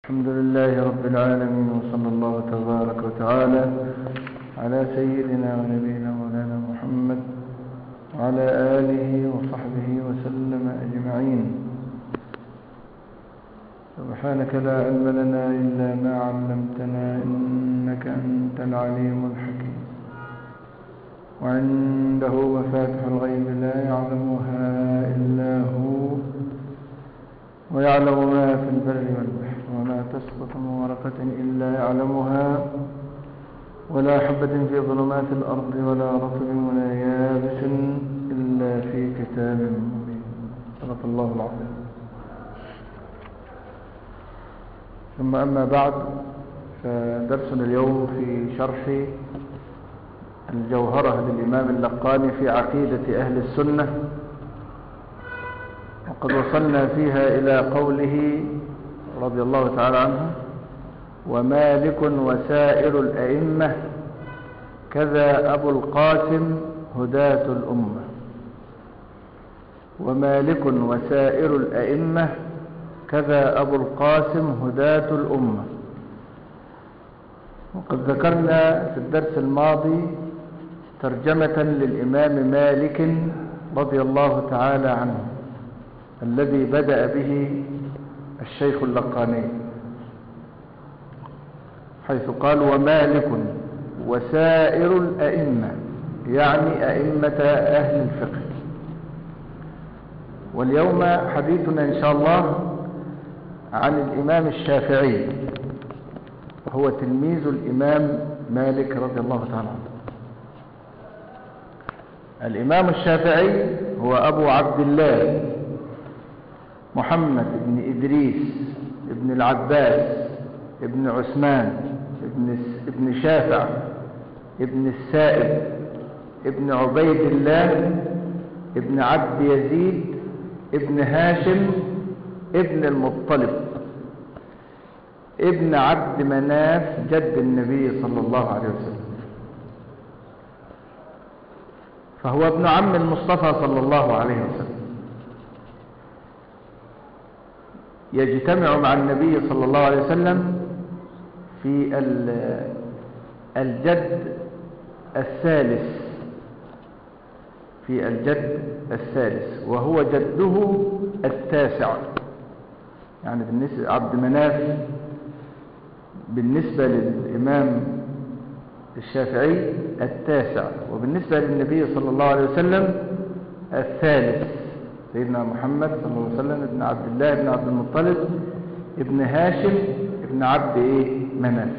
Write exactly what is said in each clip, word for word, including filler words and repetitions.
الحمد لله رب العالمين، وصلى الله تبارك وتعالى على سيدنا ونبينا مولانا محمد وعلى آله وصحبه وسلم أجمعين. سبحانك لا علم لنا إلا ما علمتنا إنك أنت العليم الحكيم. وعنده مفاتح الغيب لا يعلمها إلا هو، ويعلم ما في البر والبحر، وما تسقط من ورقة إلا يعلمها، ولا حبة في ظلمات الأرض ولا رطب ولا يابس إلا في كتاب مبين. صدق الله العظيم. ثم أما بعد، فدرسنا اليوم في شرح الجوهرة للإمام اللقاني في عقيدة أهل السنة، وقد وصلنا فيها إلى قوله رضي الله تعالى عنه: ومالك وسائر الأئمة كذا أبو القاسم هداة الأمة. ومالك وسائر الأئمة كذا أبو القاسم هداة الأمة. وقد ذكرنا في الدرس الماضي ترجمة للإمام مالك رضي الله تعالى عنه، الذي بدأ به الشيخ اللقاني، حيث قال: ومالك وسائر الأئمة، يعني أئمة أهل الفقه. واليوم حديثنا إن شاء الله عن الإمام الشافعي، وهو تلميذ الإمام مالك رضي الله تعالى عنه. الإمام الشافعي هو أبو عبد الله محمد بن إدريس ابن العباس ابن عثمان ابن ابن شافع ابن السائب ابن عبيد الله ابن عبد يزيد ابن هاشم ابن المطلب ابن عبد مناف جد النبي صلى الله عليه وسلم، فهو ابن عم المصطفى صلى الله عليه وسلم، يجتمع مع النبي صلى الله عليه وسلم في الجد الثالث في الجد الثالث وهو جده التاسع. يعني بالنسبة عبد مناف بالنسبة للإمام الشافعي التاسع، وبالنسبة للنبي صلى الله عليه وسلم الثالث، سيدنا محمد صلى الله عليه وسلم ابن عبد الله ابن عبد المطلب ابن هاشم ابن عبد إيه مناف،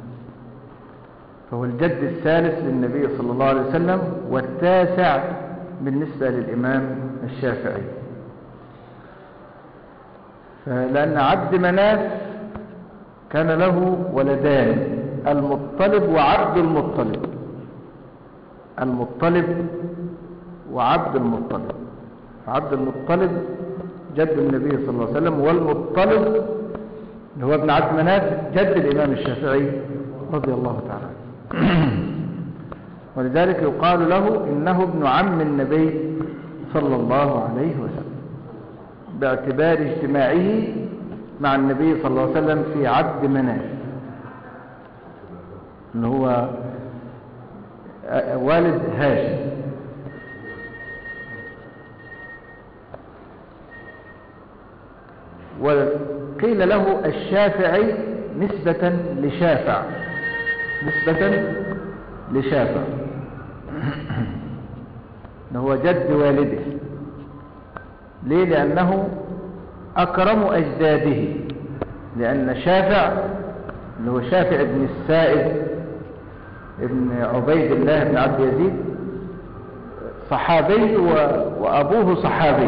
فهو الجد الثالث للنبي صلى الله عليه وسلم والتاسع بالنسبة للإمام الشافعي. فلأن عبد مناف كان له ولدان، المطلب وعبد المطلب، المطلب وعبد المطلب. عبد المطلب جد النبي صلى الله عليه وسلم، والمطلب اللي هو ابن عبد مناف جد الإمام الشافعي رضي الله تعالى عنه. ولذلك يقال له إنه ابن عم النبي صلى الله عليه وسلم، باعتبار اجتماعه مع النبي صلى الله عليه وسلم في عبد مناف، اللي هو والد هاشم. وقيل له الشافعي نسبة لشافع، نسبة لشافع هو جد والده. ليه؟ لأنه أكرم أجداده، لأن شافع اللي هو شافع ابن السائب ابن عبيد الله بن عبد يزيد صحابي وأبوه صحابي،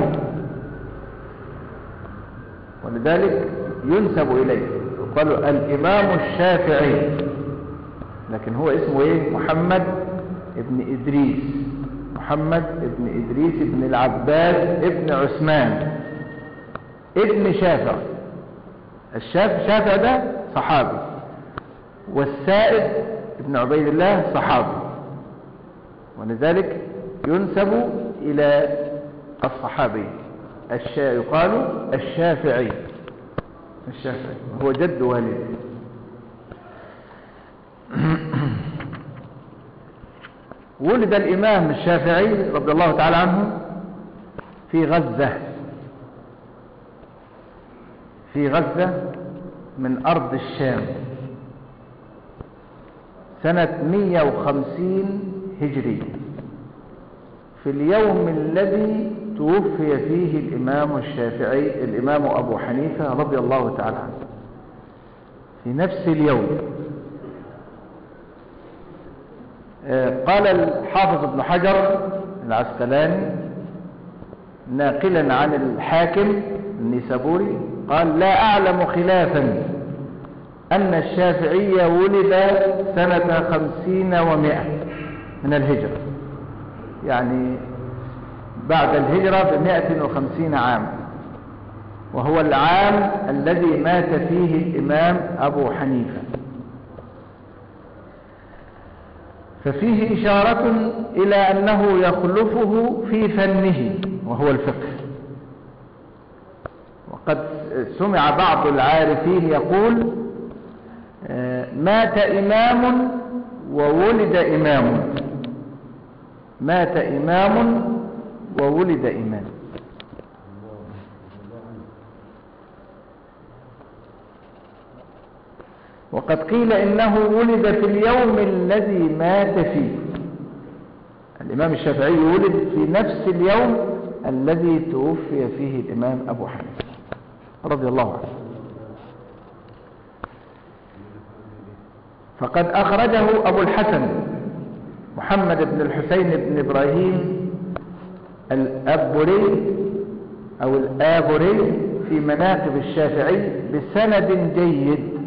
ولذلك ينسب إليه، يقال الإمام الشافعي، لكن هو اسمه إيه؟ محمد ابن إدريس، محمد ابن إدريس ابن العباس ابن عثمان ابن شافع. الشافع شافع ده صحابي، والسائب ابن عبيد الله صحابي، ولذلك ينسب إلى الصحابي، يقال الشافعي. الشافعي، هو جد والده. ولد الإمام الشافعي رضي الله تعالى عنه في غزة، في غزة من أرض الشام سنة مئة وخمسين هجري، في اليوم الذي توفي فيه الإمام الشافعي الإمام أبو حنيفة رضي الله تعالى عنه، في نفس اليوم. قال الحافظ ابن حجر العسقلاني ناقلا عن الحاكم النيسابوري قال: لا أعلم خلافا أن الشافعي ولد سنة خمسين ومائة من الهجرة، يعني بعد الهجرة بمائة وخمسين عام، وهو العام الذي مات فيه الإمام أبو حنيفة. ففيه إشارة إلى أنه يخلفه في فنه وهو الفقه. وقد سمع بعض العارفين يقول: مات إمام وولد إمام، مات إمام وولد إمام. وقد قيل إنه ولد في اليوم الذي مات فيه. الإمام الشافعي ولد في نفس اليوم الذي توفي فيه الإمام أبو حنيفة رضي الله عنه. فقد أخرجه أبو الحسن محمد بن الحسين بن إبراهيم الأبوري أو الآبوري في مناقب الشافعي بسند جيد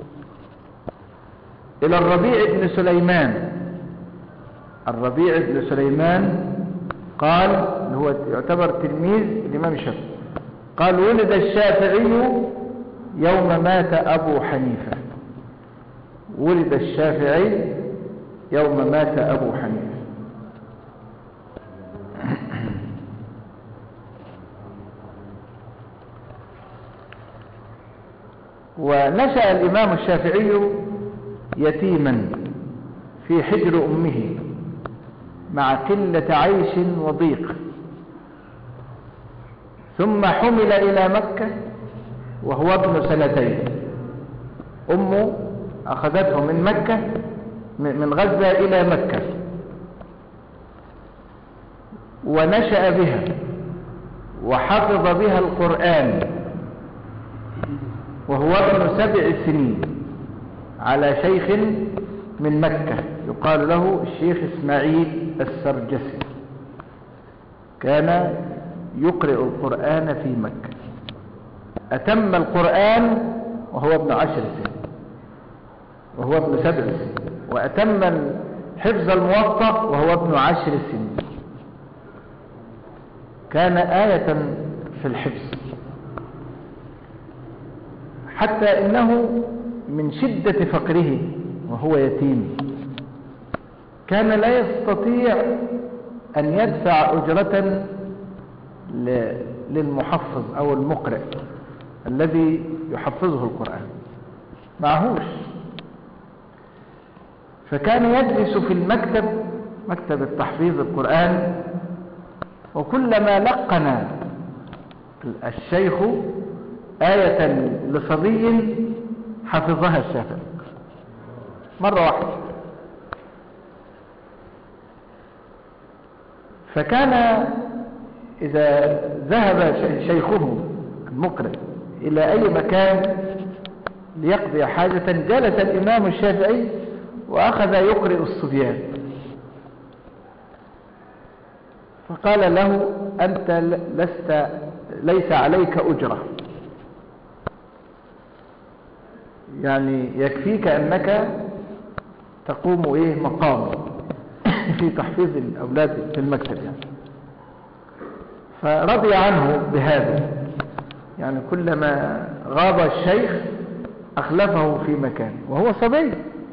إلى الربيع بن سليمان. الربيع بن سليمان قال، هو يعتبر تلميذ الإمام الشافعي، قال: ولد الشافعي يوم مات أبو حنيفة، ولد الشافعي يوم مات أبو حنيفة. ونشأ الإمام الشافعي يتيما في حجر أمه مع قلة عيش وضيق، ثم حمل إلى مكة وهو ابن سنتين. أمه أخذته من مكة من غزة إلى مكة ونشأ بها وحفظ بها القرآن وهو ابن سبع سنين على شيخ من مكة يقال له الشيخ إسماعيل السرجسي، كان يقرأ القرآن في مكة. أتم القرآن وهو ابن عشر سنين وهو ابن سبع سنين، وأتم حفظ الموطأ وهو ابن عشر سنين. كان آية في الحفظ، حتى إنه من شدة فقره وهو يتيم كان لا يستطيع أن يدفع أجرة للمحفظ أو المقرئ الذي يحفظه القرآن، معهوش. فكان يجلس في المكتب، مكتب التحفيظ القرآن، وكلما لقن الشيخ آية لصبي حفظها الشافعي مرة واحدة. فكان إذا ذهب شيخه المقرئ إلى أي مكان ليقضي حاجة جلس الإمام الشافعي وأخذ يقرئ الصبيان، فقال له: أنت لست ليس عليك أجرة، يعني يكفيك أنك تقوم إيه مقام في تحفيظ الأولاد في المكتب يعني. فرضي عنه بهذا، يعني كلما غاب الشيخ أخلفه في مكان وهو صبي،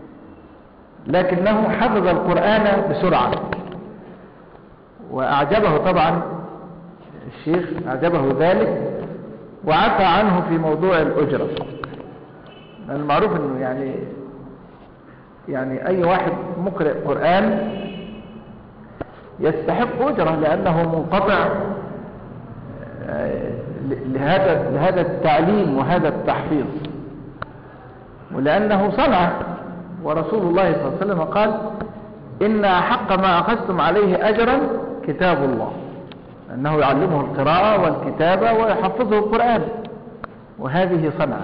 لكنه حفظ القرآن بسرعة. وأعجبه طبعا الشيخ، أعجبه ذلك، وعفى عنه في موضوع الأجرة. المعروف أنه يعني يعني أي واحد مقرئ قرآن يستحق أجرة، لأنه منقطع لهذا لهذا التعليم وهذا التحفيظ، ولأنه صنع. ورسول الله صلى الله عليه وسلم قال: إن أحق ما أخذتم عليه أجرا كتاب الله، أنه يعلمه القراءة والكتابة ويحفظه القرآن، وهذه صنعة.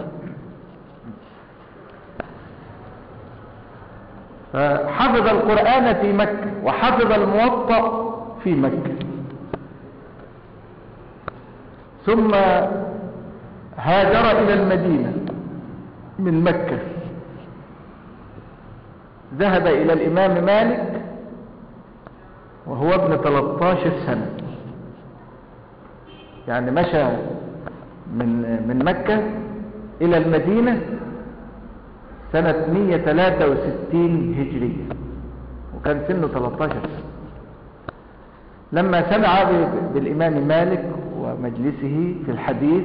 فحفظ القرآن في مكة، وحفظ الموطأ في مكة، ثم هاجر إلى المدينة من مكة، ذهب إلى الإمام مالك وهو ابن ثلاث عشرة سنة، يعني مشى من من مكة إلى المدينة سنة مئة وثلاثة وستين هجرية، وكان سنه ثلاث عشرة سنة. لما سمع بالإمام مالك ومجلسه في الحديث،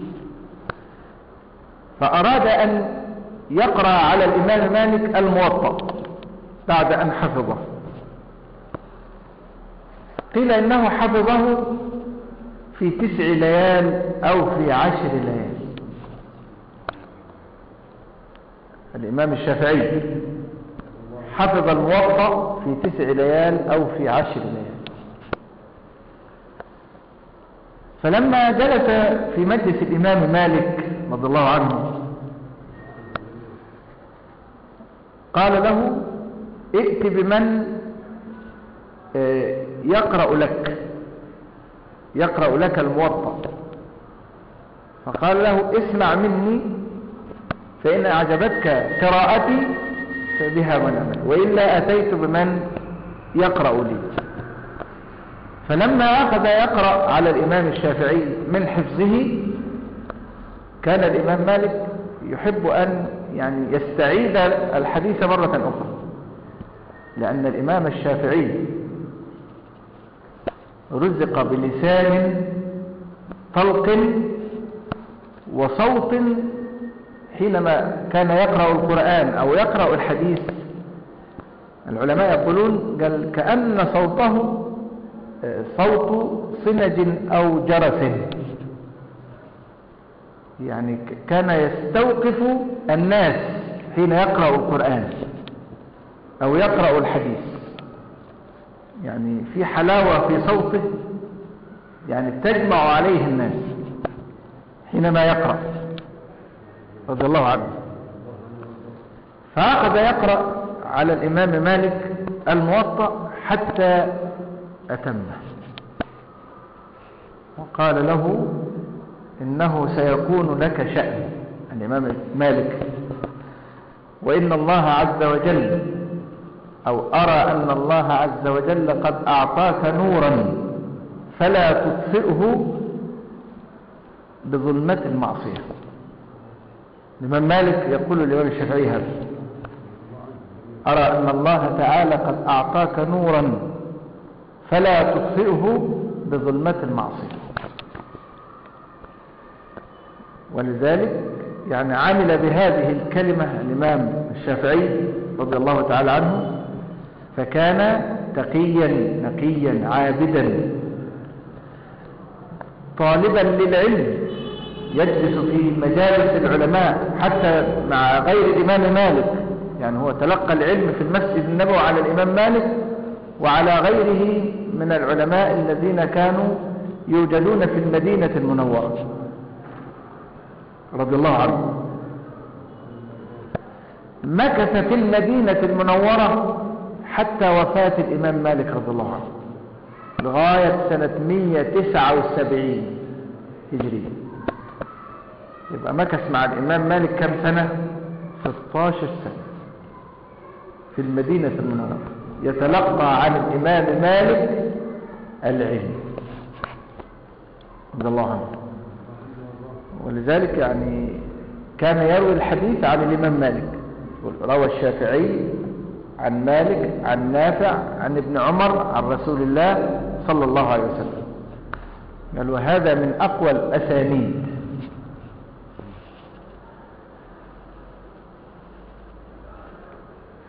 فأراد أن يقرأ على الإمام مالك الموطأ بعد أن حفظه. قيل إنه حفظه في تسع ليال أو في عشر ليال. الإمام الشافعي حفظ الموطأ في تسع ليال أو في عشر ليال. فلما جلس في مجلس الإمام مالك رضي الله عنه، قال له: ائت بمن يقرأ لك يقرأ لك الموطأ. فقال له: اسمع مني، فإن أعجبتك قراءتي فبها ونعمت، وإلا أتيت بمن يقرأ لي. فلما أخذ يقرأ على الإمام الشافعي من حفظه، كان الإمام مالك يحب أن يعني يستعيد الحديث مرة أخرى، لأن الإمام الشافعي رزق بلسان طلق وصوت حينما كان يقرأ القرآن أو يقرأ الحديث. العلماء يقولون قال كأن صوته صوت صنج أو جرس، يعني كان يستوقف الناس حين يقرأ القرآن أو يقرأ الحديث، يعني في حلاوة في صوته، يعني تجمع عليه الناس حينما يقرأ رضي الله عنه. فأخذ يقرأ على الإمام مالك الموطأ حتى أتمه، وقال له: إنه سيكون لك شأن الإمام مالك، وإن الله عز وجل أو أرى أن الله عز وجل قد أعطاك نورا فلا تطفئه بظلمة المعصية. الإمام مالك يقول للإمام الشافعي هذا: أرى أن الله تعالى قد أعطاك نورا فلا تطفئه بظلمة المعصية. ولذلك يعني عمل بهذه الكلمة الإمام الشافعي رضي الله تعالى عنه، فكان تقيا نقيا عابدا طالبا للعلم، يجلس في مجالس العلماء حتى مع غير الإمام مالك، يعني هو تلقى العلم في المسجد النبوي على الإمام مالك وعلى غيره من العلماء الذين كانوا يوجدون في المدينة المنورة رضي الله عنه. مكث في المدينة المنورة حتى وفاة الإمام مالك رضي الله عنه لغاية سنة مئة وتسعة وسبعين هجرية. يبقى مكث مع الإمام مالك كم سنة؟ ستة عشر سنة في المدينة المنورة يتلقى عن الإمام مالك العلم رضي الله عنه. ولذلك يعني كان يروي الحديث عن الإمام مالك. روى الشافعي عن مالك عن نافع عن ابن عمر عن رسول الله صلى الله عليه وسلم. قال: وهذا من أقوى الأسانيد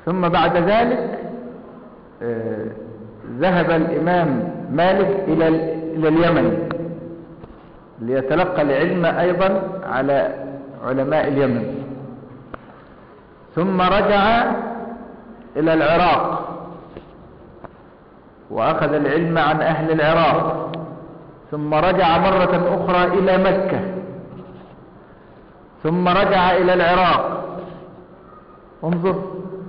ثم بعد ذلك آه ذهب الإمام مالك إلى إلى اليمن ليتلقى العلم أيضا على علماء اليمن، ثم رجع إلى العراق وأخذ العلم عن أهل العراق، ثم رجع مرة أخرى إلى مكة، ثم رجع إلى العراق. انظر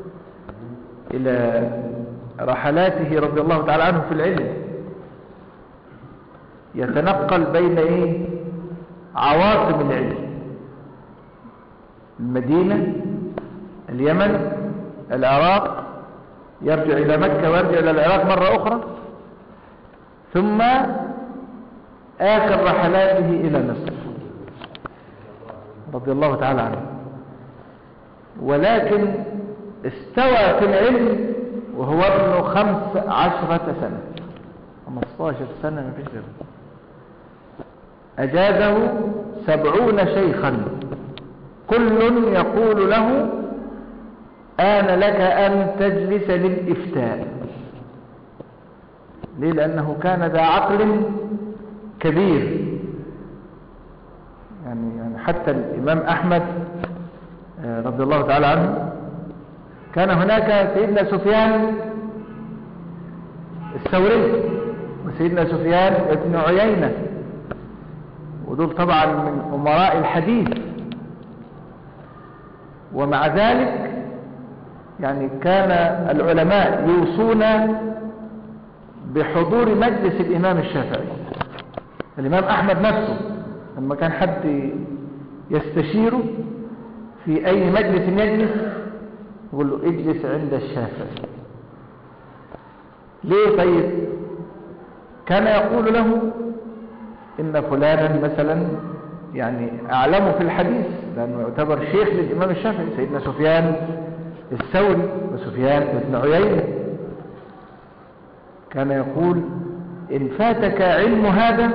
إلى رحلاته رضي الله تعالى عنه في العلم، يتنقل بين إيه؟ عواصم العلم، المدينة، اليمن، العراق، يرجع إلى مكة ويرجع إلى العراق مرة أخرى، ثم آخر رحلاته إلى مصر رضي الله تعالى عنه. ولكن استوى في العلم وهو ابن خمس عشرة سنة، خمستاشر سنة ما فيش غيره. أجازه سبعون شيخا كل يقول له آن لك أن تجلس للإفتاء. ليه؟ لأنه كان ذا عقل كبير. يعني, يعني حتى الإمام أحمد رضي الله تعالى عنه كان هناك سيدنا سفيان الثوري وسيدنا سفيان ابن عيينة، ودول طبعا من أمراء الحديث، ومع ذلك يعني كان العلماء يوصون بحضور مجلس الإمام الشافعي. الإمام أحمد نفسه لما كان حد يستشيره في أي مجلس يجلس يقول له اجلس عند الشافعي. ليه؟ طيب كان يقول له إن فلانا مثلا يعني أعلمه في الحديث لأنه يعتبر شيخ للإمام الشافعي، سيدنا سفيان الثوري وسفيان ابن عيينة. كان يقول إن فاتك علم هذا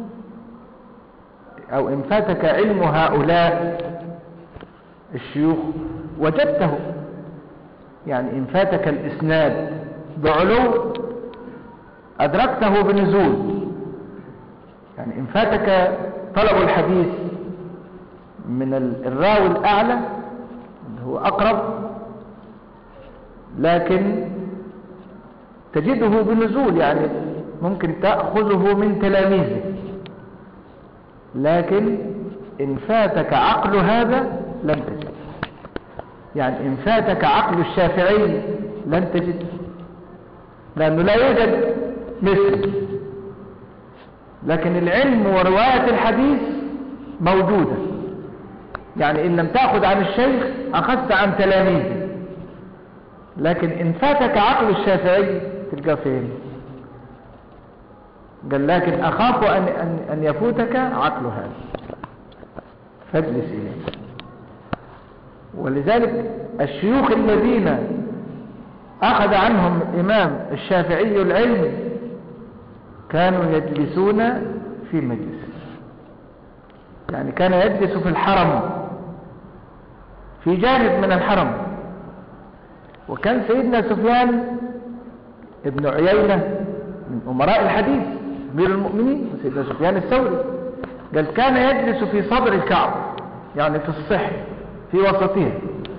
أو إن فاتك علم هؤلاء الشيوخ وجدته، يعني إن فاتك الإسناد بعلو أدركته بنزول. يعني إن فاتك طلب الحديث من الراوي الأعلى اللي هو أقرب، لكن تجده بنزول، يعني ممكن تأخذه من تلاميذه. لكن إن فاتك عقل هذا لن تجد، يعني إن فاتك عقل الشافعي لن تجد، لأنه لا يوجد مثل. لكن العلم ورواية الحديث موجودة، يعني إن لم تأخذ عن الشيخ أخذت عن تلاميذه. لكن إن فاتك عقل الشافعي تلقى فين؟ قال لكن أخاف أن, أن, أن يفوتك عقل هذا فاجلس إليه. ولذلك الشيوخ الذين أخذ عنهم الإمام الشافعي العلم كانوا يجلسون في مجلس، يعني كان يجلس في الحرم، في جانب من الحرم. وكان سيدنا سفيان ابن عيينة من أمراء الحديث أمير المؤمنين، وسيدنا سفيان الثوري قال كان يجلس في صدر الكعبة، يعني في الصحن في وسطها.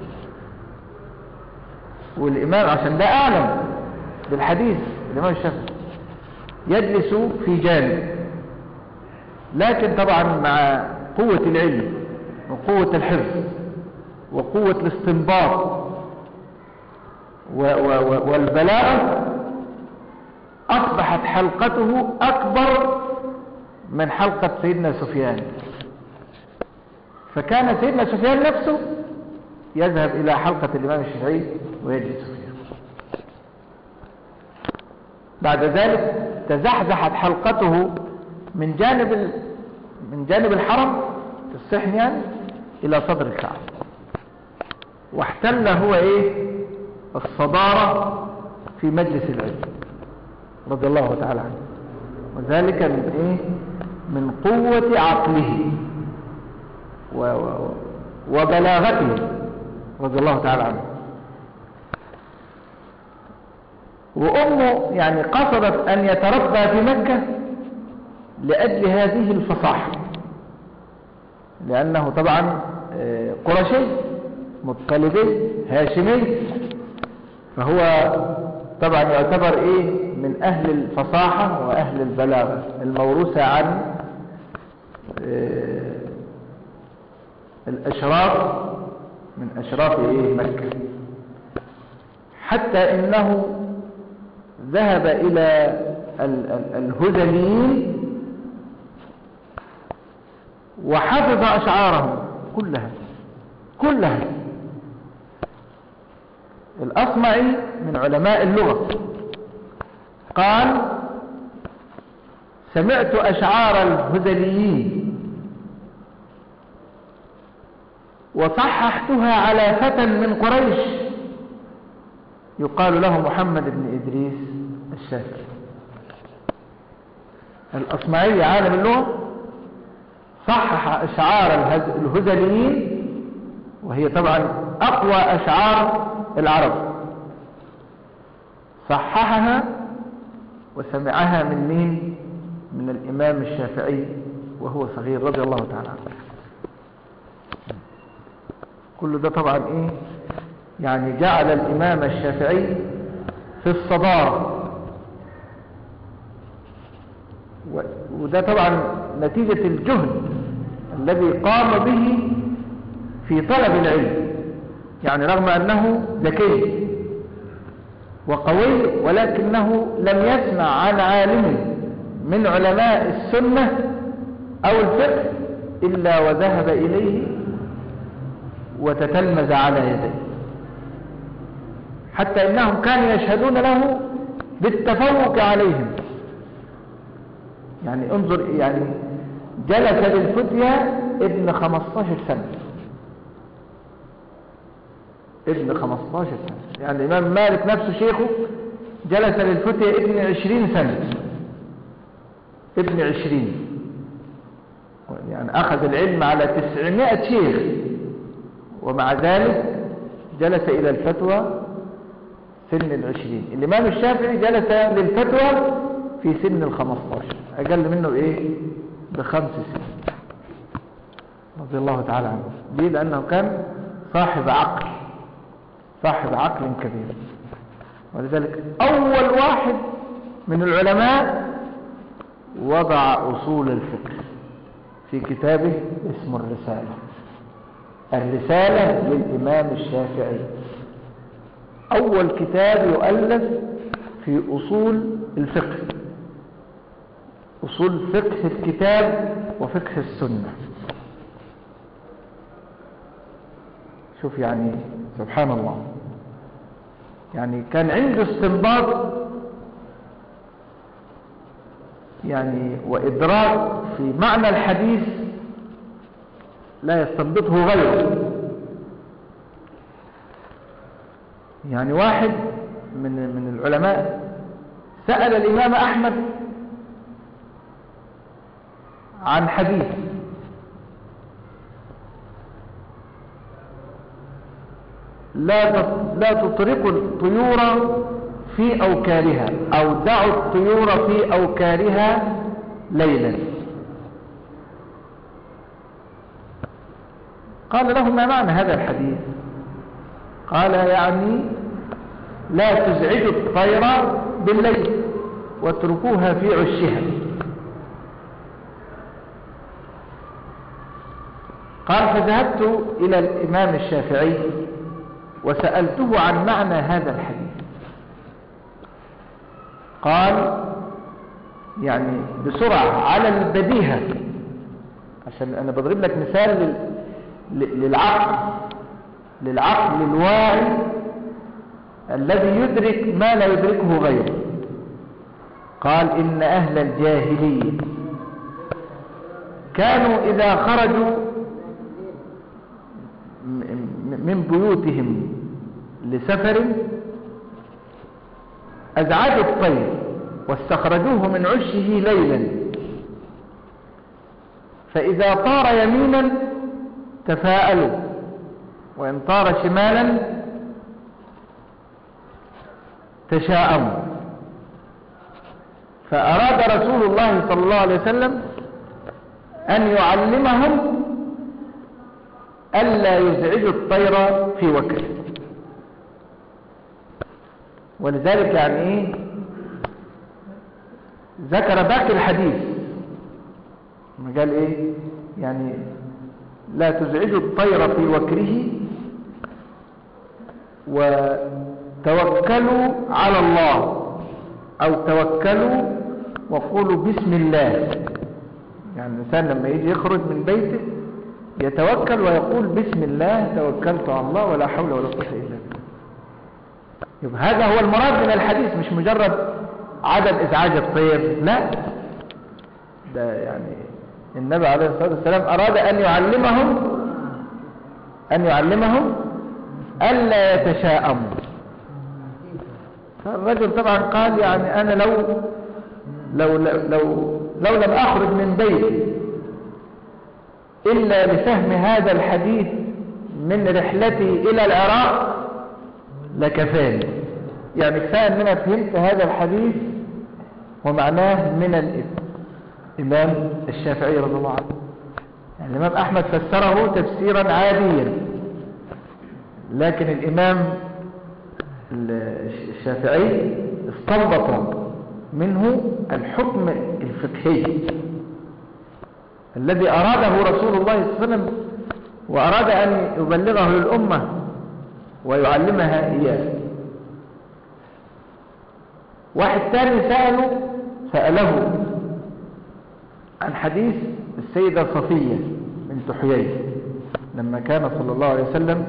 والإمام عشان ده أعلم بالحديث الإمام الشافعي يجلس في جانب، لكن طبعا مع قوة العلم وقوة الحفظ وقوة الاستنباط والبلاغة أصبحت حلقته أكبر من حلقة سيدنا سفيان. فكان سيدنا سفيان نفسه يذهب إلى حلقة الإمام الشافعي ويجلس فيها. بعد ذلك تزحزحت حلقته من جانب من جانب الحرم في الصحن يعني إلى صدر الكعبة، واحتل هو إيه الصدارة في مجلس العلم رضي الله تعالى عنه، وذلك من إيه من قوة عقله وبلاغته رضي الله تعالى عنه. وأمه يعني قصدت أن يتربى في مكة لأجل هذه الفصاحة، لأنه طبعا قرشي مطلبي هاشمي، فهو طبعا يعتبر إيه من أهل الفصاحة وأهل البلاغة الموروثة عن الأشراف من أشراف إيه مكة، حتى إنه ذهب إلى الهذليين وحفظ أشعارهم كلها كلها. الأصمعي من علماء اللغة قال: سمعت أشعار الهذليين وصححتها على فتى من قريش يقال له محمد بن إدريس الشافعي. الأصمعي عالم اللغة صحح أشعار الهذليين، وهي طبعا أقوى أشعار العرب، صححها وسمعها من مين؟ من الإمام الشافعي وهو صغير رضي الله تعالى عنه. كل ده طبعا إيه يعني جعل الإمام الشافعي في الصدارة، وده طبعا نتيجة الجهد الذي قام به في طلب العلم، يعني رغم أنه ذكي وقوي ولكنه لم يسمع عن عالم من علماء السنة أو الفقه إلا وذهب إليه وتتلمذ على يديه، حتى إنهم كانوا يشهدون له بالتفوق عليهم. يعني انظر، يعني جلس للفتية ابن خمستاشر سنة، ابن خمستاشر سنة، يعني الإمام مالك نفسه شيخه جلس للفتية ابن عشرين سنة، ابن عشرين، يعني أخذ العلم على تسعمائة شيخ، ومع ذلك جلس إلى الفتوى سن العشرين. الإمام الشافعي جلس للفتوى في سن الخمستاشر، أقل منه إيه بخمس سنين رضي الله تعالى عنه. ليه؟ لأنه كان صاحب عقل، صاحب عقل كبير، ولذلك أول واحد من العلماء وضع أصول الفقه في كتابه اسمه الرسالة. الرسالة للإمام الشافعي أول كتاب يؤلف في أصول الفقه، أصول فقه الكتاب وفقه السنة. شوف يعني سبحان الله، يعني كان عنده استنباط يعني وإدراك في معنى الحديث لا يستنبطه غيره. يعني واحد من من العلماء سأل الإمام أحمد عن حديث، لا لا تطرقوا الطيور في أوكارها أو دعوا الطيور في أوكارها ليلا. قال له: ما معنى هذا الحديث؟ قال: يعني لا تزعجوا الطير بالليل واتركوها في عشها. قال: فذهبت إلى الإمام الشافعي وسألته عن معنى هذا الحديث. قال يعني بسرعة على البديهة، عشان أنا بضرب لك مثال للعقل للعقل الواعي الذي يدرك ما لا يدركه غيره. قال: إن أهل الجاهلية كانوا إذا خرجوا من بيوتهم لسفر أزعجوا الطير واستخرجوه من عشه ليلا، فإذا طار يمينا تفاءلوا، وإن طار شمالا تشاءموا. فأراد رسول الله صلى الله عليه وسلم أن يعلمهم ألا يزعجوا الطير في وكره. ولذلك يعني إيه ذكر باقي الحديث، ما قال إيه يعني لا تزعجوا الطير في وكره وتوكلوا على الله، أو توكلوا وقولوا بسم الله. يعني الإنسان لما يجي يخرج من بيته يتوكل ويقول بسم الله توكلت على الله ولا حول ولا قوة إلا بالله. يبقى هذا هو المراد من الحديث، مش مجرد عدم إزعاج الطير، لا، ده يعني النبي عليه الصلاة والسلام أراد أن يعلمهم أن يعلمهم ألا يتشاءموا. فالرجل طبعا قال يعني أنا لو لو لو لو لم أخرج من بيتي إلا لفهم هذا الحديث من رحلتي إلى العراق لكفاني. يعني كفاية أن أنا فهمت هذا الحديث ومعناه من الإمام الشافعي رضي الله عنه. يعني الإمام أحمد فسره تفسيرا عاديا، لكن الإمام الشافعي استنبط منه الحكم الفقهي الذي أراده رسول الله صلى الله عليه وسلم، وأراد أن يبلغه للأمة ويعلمها إياه. واحد ثاني سأله سأله عن حديث السيدة صفية بنت حيي لما كان صلى الله عليه وسلم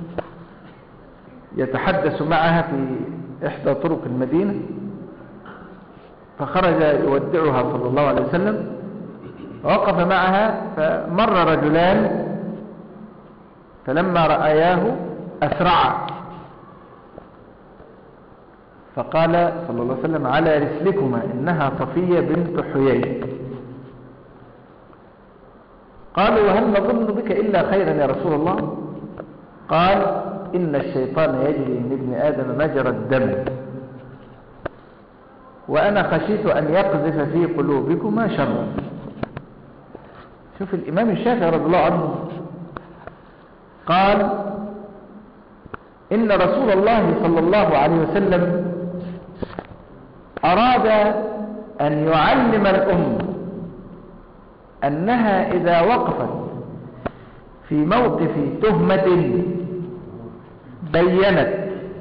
يتحدث معها في إحدى طرق المدينة، فخرج يودعها صلى الله عليه وسلم، ووقف معها فمر رجلان فلما رأياه أسرعا، فقال صلى الله عليه وسلم على رسلكما إنها صفية بنت حيي. قالوا وهل نظن بك إلا خيرا يا رسول الله؟ قال إن الشيطان يجري من ابن آدم مجرى الدم، وأنا خشيت أن يقذف في قلوبكما شرا. شوف الإمام الشافعي رضي الله عنه قال إن رسول الله صلى الله عليه وسلم أراد أن يعلم الأمة أنها إذا وقفت في موقف تهمة بينت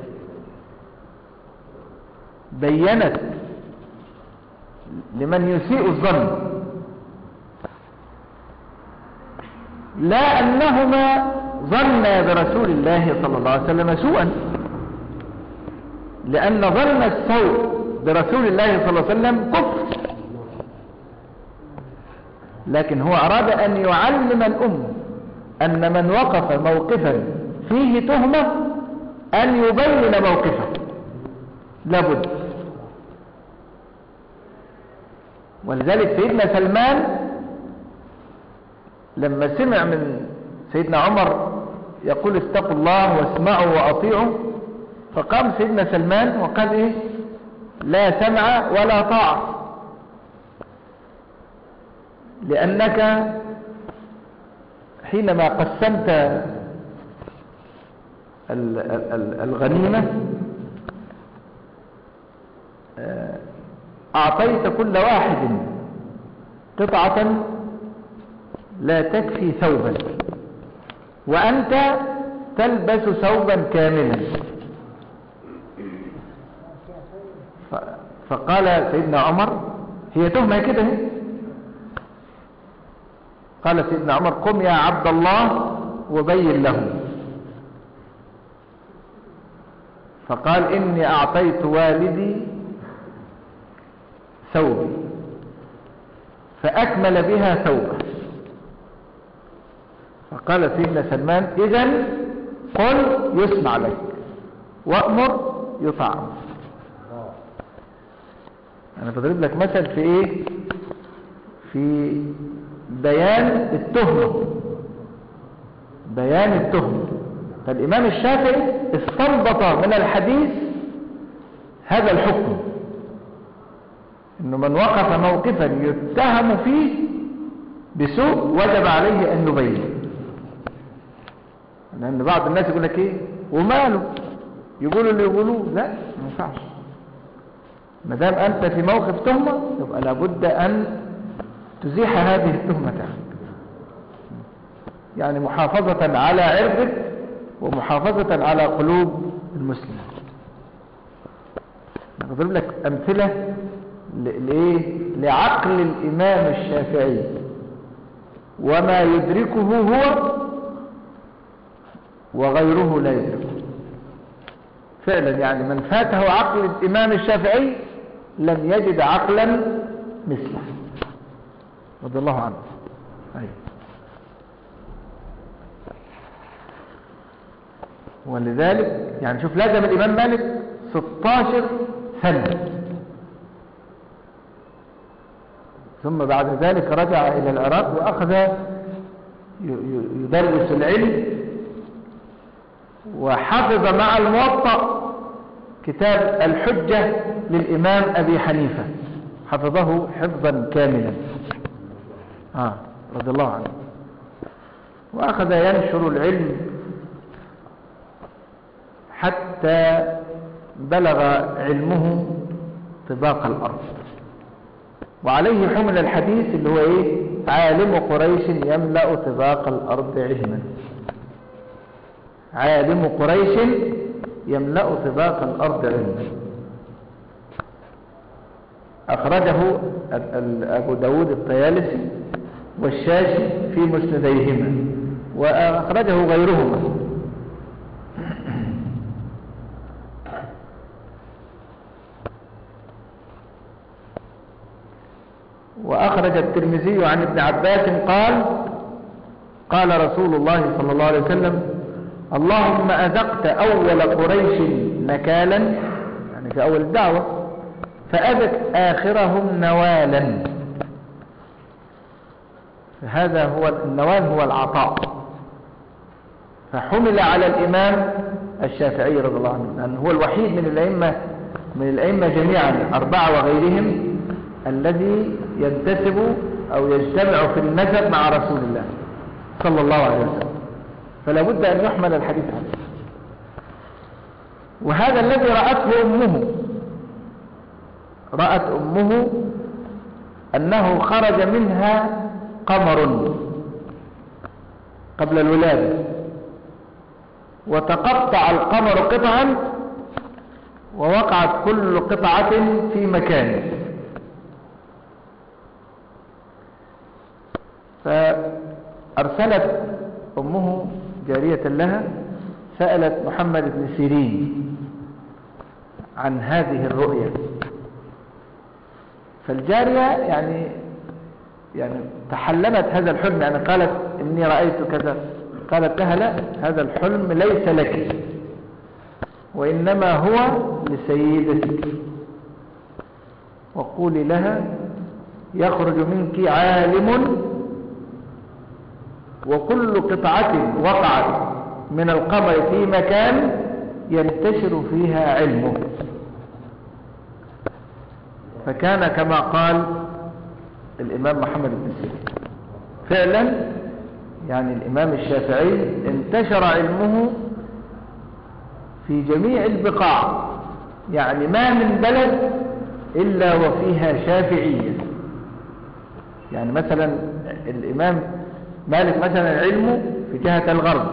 بينت لمن يسيء الظن لا أنهما ظنا برسول الله صلى الله عليه وسلم سوءا، لأن ظن السوء برسول الله صلى الله عليه وسلم كفر، لكن هو أراد أن يعلم الأمة أن من وقف موقفا فيه تهمة أن يبين موقفه لابد. ولذلك سيدنا سلمان لما سمع من سيدنا عمر يقول اتقوا الله واسمعوا وأطيعوا، فقام سيدنا سلمان وقال إيه لا سمع ولا طاعة، لأنك حينما قسمت الغنيمة أعطيت كل واحد قطعة لا تكفي ثوبا، وأنت تلبس ثوبا كاملا. فقال سيدنا عمر هي تهمة كده، قال سيدنا عمر قم يا عبد الله وبين له. فقال إني أعطيت والدي ثوبي فأكمل بها ثوبه. فقال سيدنا سلمان إذن قل يسمع لك وأمر يطاع. أنا بضرب لك مثل في إيه؟ في بيان التهمة، بيان التهمة. فالإمام الشافعي استنبط من الحديث هذا الحكم، إنه من وقف موقفا يتهم فيه بسوء وجب عليه أن يبين. لأن بعض الناس يقول لك إيه وماله، يقولوا اللي يقولوه، لا ما ينفعش. ما دام أنت في موقف تهمة يبقى لابد أن تزيح هذه التهمة عنك، يعني محافظة على عرضك ومحافظة على قلوب المسلمين. نضرب لك أمثلة لإيه؟ لعقل الإمام الشافعي وما يدركه هو وغيره لا يدركه. فعلا يعني من فاته عقل الإمام الشافعي لم يجد عقلا مثله رضي الله عنه. أيوة. ولذلك يعني شوف لازم الإمام مالك ستة عشر سنة، ثم بعد ذلك رجع إلى العراق وأخذ يدرس العلم، وحفظ مع الموطأ كتاب الحجة للإمام أبي حنيفة، حفظه حفظا كاملا آه رضي الله عنه، وأخذ ينشر العلم حتى بلغ علمه طباق الأرض. وعليه حمل الحديث اللي هو إيه؟ عالم قريش يملأ طباق الأرض علما. عالم قريش يملأ طباق الأرض علما. أخرجه أبو داود الطيالسي والشاشي في مسنديهما، وأخرجه غيرهما. وأخرج الترمذي عن ابن عباس قال قال رسول الله صلى الله عليه وسلم: اللهم أذقت أول قريش نكالا، يعني في أول الدعوة، فأذق آخرهم نوالا. فهذا هو النوال، هو العطاء. فحمل على الإمام الشافعي رضي الله عنه، لأنه هو الوحيد من الأئمة من الأئمة جميعا أربعة وغيرهم الذي ينتسب أو يجتمع في النسب مع رسول الله صلى الله عليه وسلم، فلا بد أن يحمل الحديث عنه. وهذا الذي رأته أمه، رأت أمه أنه خرج منها قمر قبل الولادة، وتقطع القمر قطعا ووقعت كل قطعة في مكانه. فأرسلت أمه جارية لها سألت محمد بن سيرين عن هذه الرؤيا. فالجارية يعني يعني تحلمت هذا الحلم، يعني قالت إني رأيت كذا. قالت لها: لا، هذا الحلم ليس لك، وإنما هو لسيدتك، وقولي لها: يخرج منك عالم، وكل قطعة وقعت من القمر في مكان ينتشر فيها علمه. فكان كما قال الإمام محمد بن سيرين فعلا، يعني الإمام الشافعي انتشر علمه في جميع البقاع، يعني ما من بلد إلا وفيها شافعية. يعني مثلا الإمام مالك مثلا علمه في جهة الغرب،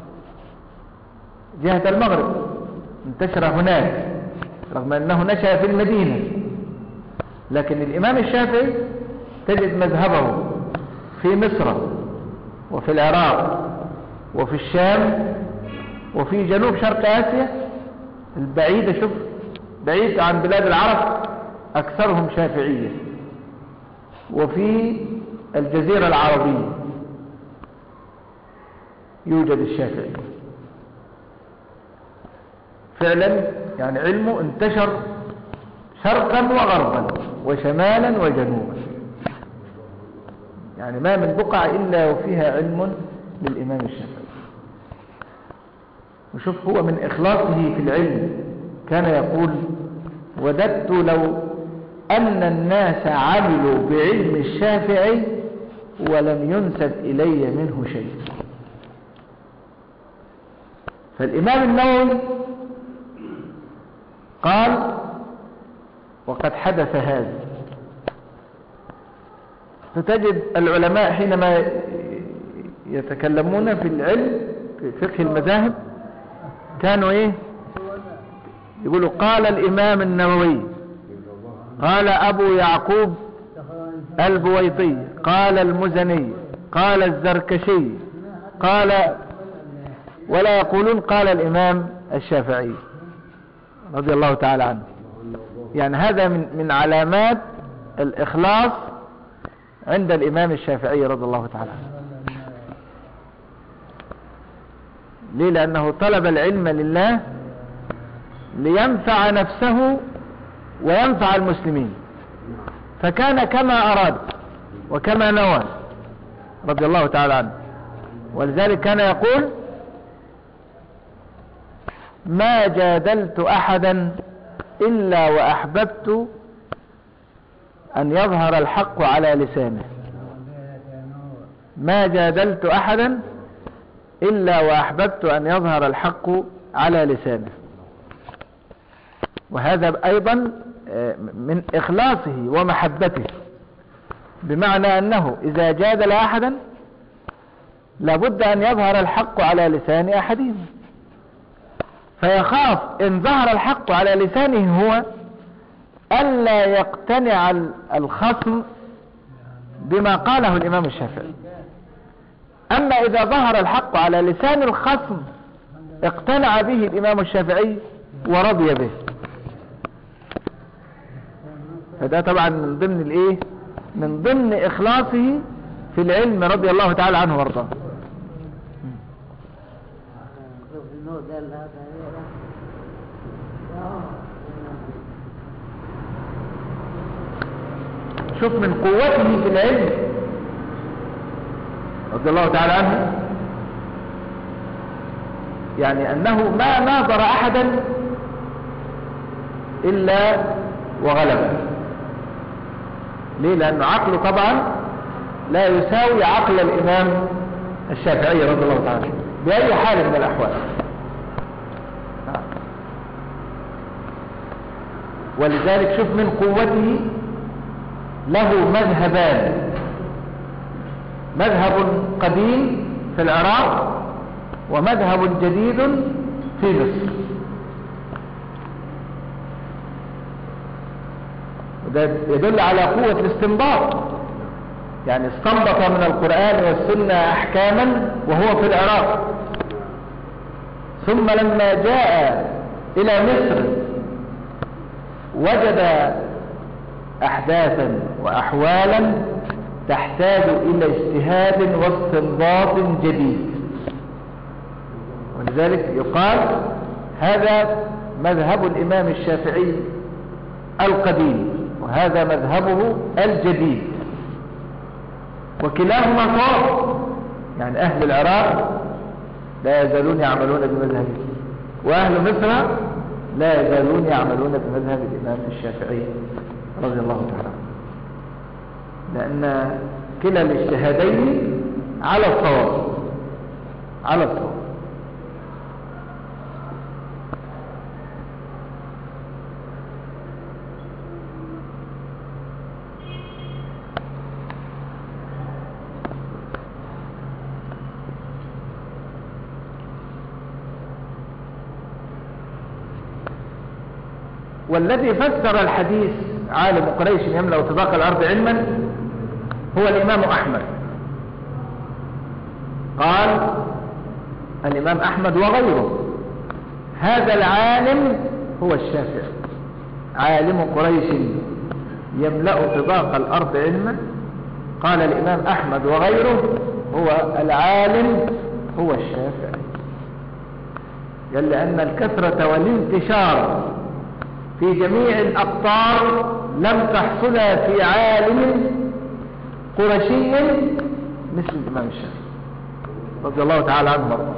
جهة المغرب، انتشر هناك رغم أنه نشأ في المدينة. لكن الإمام الشافعي تجد مذهبه في مصر وفي العراق وفي الشام وفي جنوب شرق آسيا البعيدة، شوف بعيد عن بلاد العرب أكثرهم شافعية، وفي الجزيرة العربية يوجد الشافعي. فعلا يعني علمه انتشر شرقا وغربا وشمالا وجنوبا، يعني ما من بقعة إلا وفيها علم للإمام الشافعي. وشوف هو من إخلاصه في العلم كان يقول وددت لو أن الناس عملوا بعلم الشافعي ولم ينسب إلي منه شيء. فالإمام النووي قال وقد حدث هذا. فتجد العلماء حينما يتكلمون في العلم في فقه المذاهب كانوا ايه يقولوا قال الإمام النووي، قال أبو يعقوب البويطي، قال المزني، قال الزركشي، قال، ولا يقولون قال الإمام الشافعي رضي الله تعالى عنه. يعني هذا من من علامات الإخلاص عند الإمام الشافعي رضي الله تعالى عنه. ليه؟ لأنه طلب العلم لله لينفع نفسه وينفع المسلمين، فكان كما أراد وكما نوى رضي الله تعالى عنه. ولذلك كان يقول ما جادلت أحدا إلا وأحببت أن يظهر الحق على لسانه. ما جادلت أحدا إلا وأحببت أن يظهر الحق على لسانه. وهذا أيضا من إخلاصه ومحبته، بمعنى أنه إذا جادل أحدا لابد أن يظهر الحق على لسان أحدهم، فيخاف إن ظهر الحق على لسانه هو ألا يقتنع الخصم بما قاله الإمام الشافعي. أما إذا ظهر الحق على لسان الخصم اقتنع به الإمام الشافعي ورضي به. فده طبعا من ضمن الايه من ضمن إخلاصه في العلم رضي الله تعالى عنه وارضاه. شوف من قوته في العلم رضي الله تعالى عنه، يعني أنه ما ناظر أحدا إلا وغلبه. ليه؟ لأن عقله طبعا لا يساوي عقل الإمام الشافعي رضي الله تعالى عنه بأي حال من الأحوال. ولذلك شوف من قوته له مذهبان، مذهب قديم في العراق ومذهب جديد في مصر. وده يدل على قوة الاستنباط، يعني استنبط من القرآن والسنة أحكاما وهو في العراق، ثم لما جاء إلى مصر وجد أحداثا وأحوالا تحتاج إلى اجتهاد واستنباط جديد. ولذلك يقال هذا مذهب الإمام الشافعي القديم وهذا مذهبه الجديد، وكلاهما صواب. يعني أهل العراق لا يزالون يعملون بمذهبه، وأهل مصر لا يزالون يعملون بمذهب الإمام الشافعي رضي الله تعالى عنه، لأن كلا الاجتهادين على الصواب على الصواب. والذي فسر الحديث عالم قريش يملأ طباق الأرض علما هو الإمام أحمد. قال الإمام أحمد وغيره هذا العالم هو الشافعي، عالم قريش يملأ طباق الأرض علما. قال الإمام أحمد وغيره هو العالم هو الشافعي. قال لأن الكثرة والانتشار في جميع الأقطار لم تحصلها في عالم قرشي مثل الإمام الشافعي رضي الله تعالى عنه وارضاه.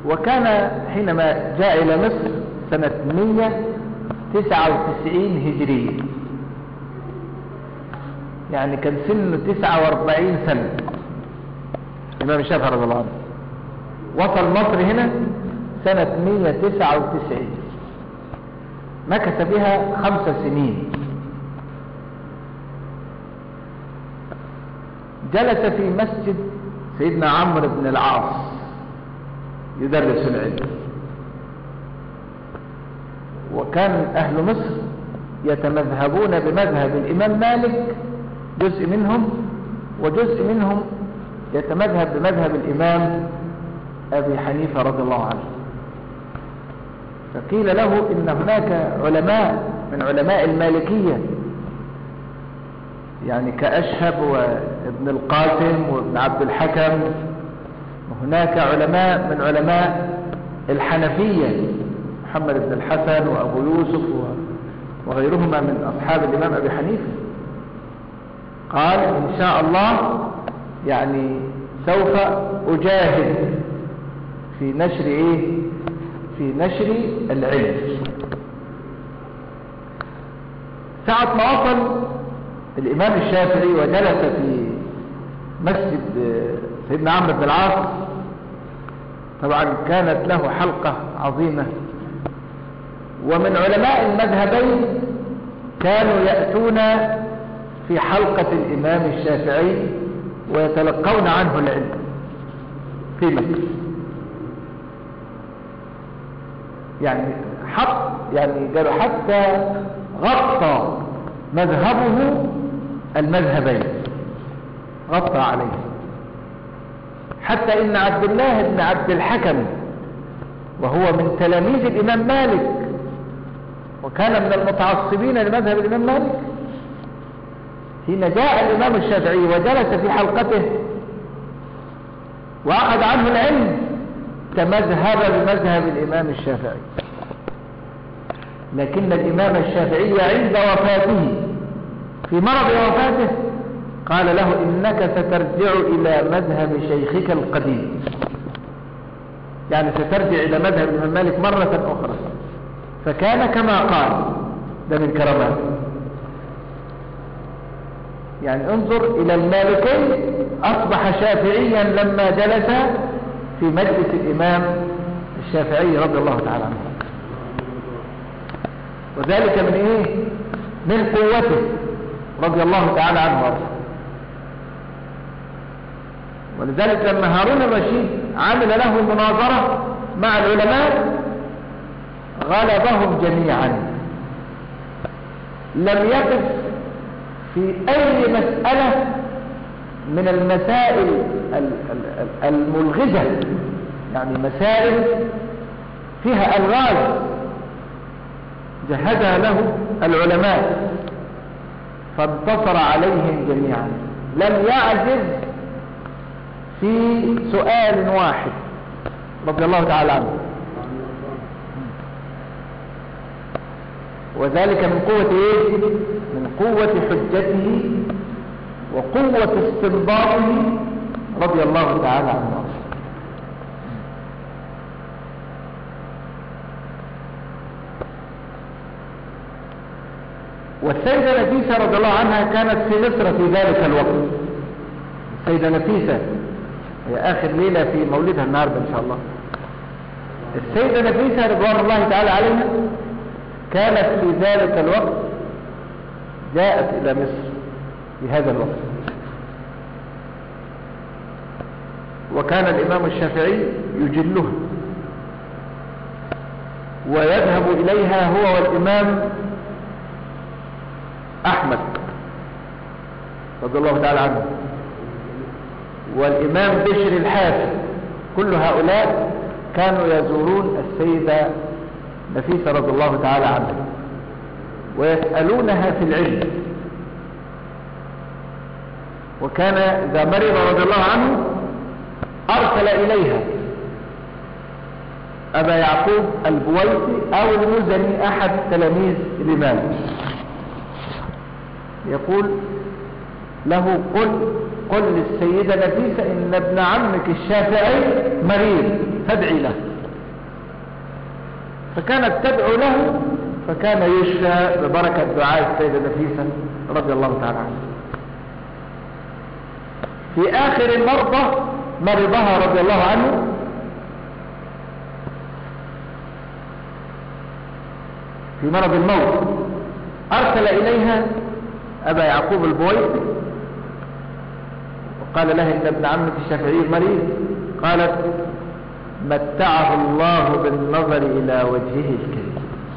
وكان حينما جاء إلى مصر سنة مئة وتسعة وتسعين هجرية، يعني كان سنه تسعة وأربعين سنة الإمام الشافعي رضي الله عنه. وصل مصر هنا سنة مئة وتسعة وتسعين، مكث بها خمس سنين. جلس في مسجد سيدنا عمرو بن العاص يدرس العلم، وكان أهل مصر يتمذهبون بمذهب الإمام مالك جزء منهم، وجزء منهم يتمذهب بمذهب الإمام أبي حنيفة رضي الله عنه. فقيل له إن هناك علماء من علماء المالكية، يعني كأشهب وابن القاسم وابن عبد الحكم، وهناك علماء من علماء الحنفية محمد بن الحسن وأبو يوسف وغيرهما من أصحاب الإمام أبي حنيفة. قال إن شاء الله يعني سوف أجاهد في نشر إيه؟ في نشر العلم. ساعة ما وصل الإمام الشافعي وجلس في مسجد سيدنا عمرو بن العاص، طبعا كانت له حلقة عظيمة، ومن علماء المذهبين كانوا يأتون في حلقة الإمام الشافعي ويتلقون عنه العلم في مصر. يعني حق يعني قالوا حتى غطى مذهبه المذهبين، غطى عليه، حتى إن عبد الله بن عبد الحكم وهو من تلاميذ الإمام مالك وكان من المتعصبين لمذهب الإمام مالك، حين جاء الإمام الشافعي وجلس في حلقته وأخذ عنه العلم تمذهب بمذهب الإمام الشافعي. لكن الإمام الشافعي عند وفاته في مرض وفاته قال له إنك سترجع إلى مذهب شيخك القديم، يعني سترجع إلى مذهب الإمام مالك مرة أخرى. فكان كما قال، ده من كراماته. يعني انظر إلى المالكي، أصبح شافعيا لما جلس في مجلس الإمام الشافعي رضي الله تعالى عنه، وذلك من إيه؟ من قوته رضي الله تعالى عنه وارضاه. ولذلك لما هارون الرشيد عمل له مناظرة مع العلماء غلبهم جميعا، لم يقف في أي مسألة من المسائل الملغزة، يعني مسائل فيها ألغاز جهزها له العلماء فانتصر عليهم جميعا، لم يعجز في سؤال واحد رضي الله تعالى عنه. وذلك من قوة ايه؟ من قوة حجته وقوة استنباطه رضي الله تعالى عنه. والسيدة نفيسة رضي الله عنها كانت في مصر في ذلك الوقت. السيدة نفيسة هي آخر ليلة في مولدها النهاردة إن شاء الله. السيدة نفيسة رضوان الله تعالى عليها كانت في ذلك الوقت جاءت إلى مصر في هذا الوقت، وكان الإمام الشافعي يجلها ويذهب إليها هو والإمام أحمد رضي الله تعالى عنه والإمام بشر الحافي. كل هؤلاء كانوا يزورون السيدة نفيسة رضي الله تعالى عنها ويسألونها في العلم. وكان إذا مرض رضي الله عنه أرسل إليها أبا يعقوب البويطي أو المزني أحد تلاميذ الإمام، يقول له قل قل للسيدة نفيسة إن ابن عمك الشافعي مريض فادعي له. فكانت تدعو له، فكان يشفى ببركة دعاء السيدة نفيسة رضي الله تعالى عنها. في آخر مرضى مرضها رضي الله عنه في مرض الموت، أرسل إليها أبا يعقوب البويطي وقال لها إن ابن عمة الشافعي مريض. قالت متعه الله بالنظر إلى وجهه الكريم.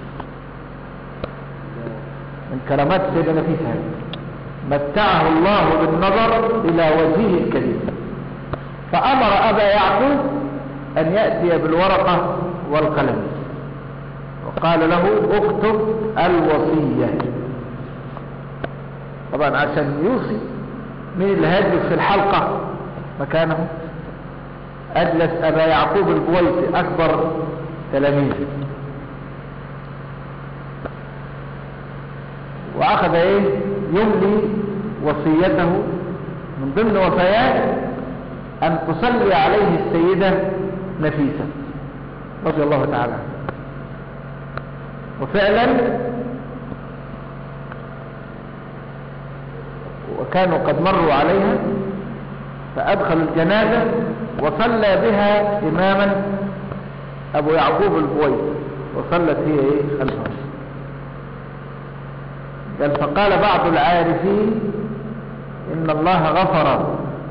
من كرامات السيدة نفيسة، متعه الله بالنظر إلى وجهه الكريم. فأمر أبا يعقوب أن يأتي بالورقة والقلم، وقال له اكتب الوصية. طبعا عشان يوصي، مين اللي هيجلس في الحلقة مكانه؟ أجلس أبا يعقوب البويطي أكبر تلاميذه، وأخذ إيه يملي وصيته. من ضمن وصاياه أن تصلي عليه السيدة نفيسة رضي الله تعالى عنها. وفعلا وكانوا قد مروا عليها، فأدخلوا الجنازة وصلى بها إماما أبو يعقوب البويطي، وصلت هي إيه خلفه. قال فقال بعض العارفين إن الله غفر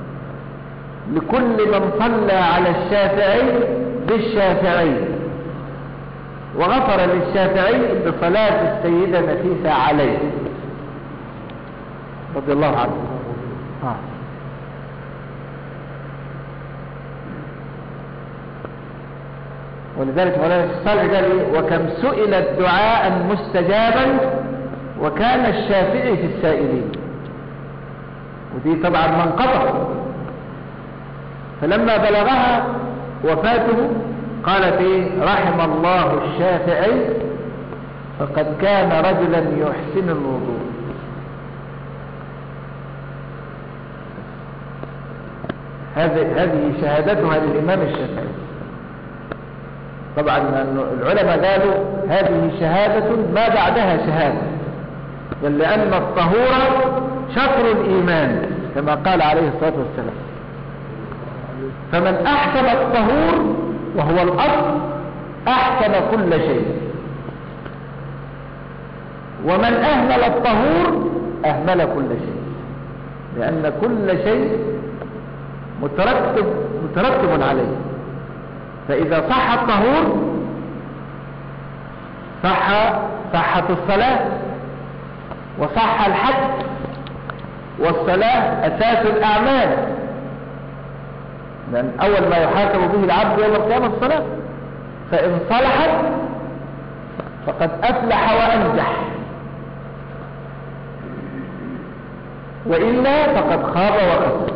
لكل من صلى على الشافعي بالشافعي، وغفر للشافعي بصلاة السيدة نفيسة عليه رضي الله عنه. آه. ولذلك مولانا الصالح قال وكم سئل الدعاء مستجابا وكان الشافعي في السائلين. ودي طبعا منقطع. فلما بلغها وفاته قالت ايه رحم الله الشافعي فقد كان رجلا يحسن الوضوء. هذه هذه شهادتها للإمام الشافعي. طبعا العلماء قالوا هذه شهادة ما بعدها شهادة، بل لأن الطهور شطر الإيمان كما قال عليه الصلاة والسلام. فمن أحسن الطهور وهو الأصل أحسن كل شيء، ومن أهمل الطهور أهمل كل شيء، لأن كل شيء مترتب مترتب عليه. فإذا صح الطهور صح صحة الصلاة، وصح الحج، والصلاة أساس الأعمال، لأن أول ما يحاسب به العبد يوم القيامة الصلاة. فإن صلحت فقد أفلح وأنجح، وإلا فقد خاب وخسر.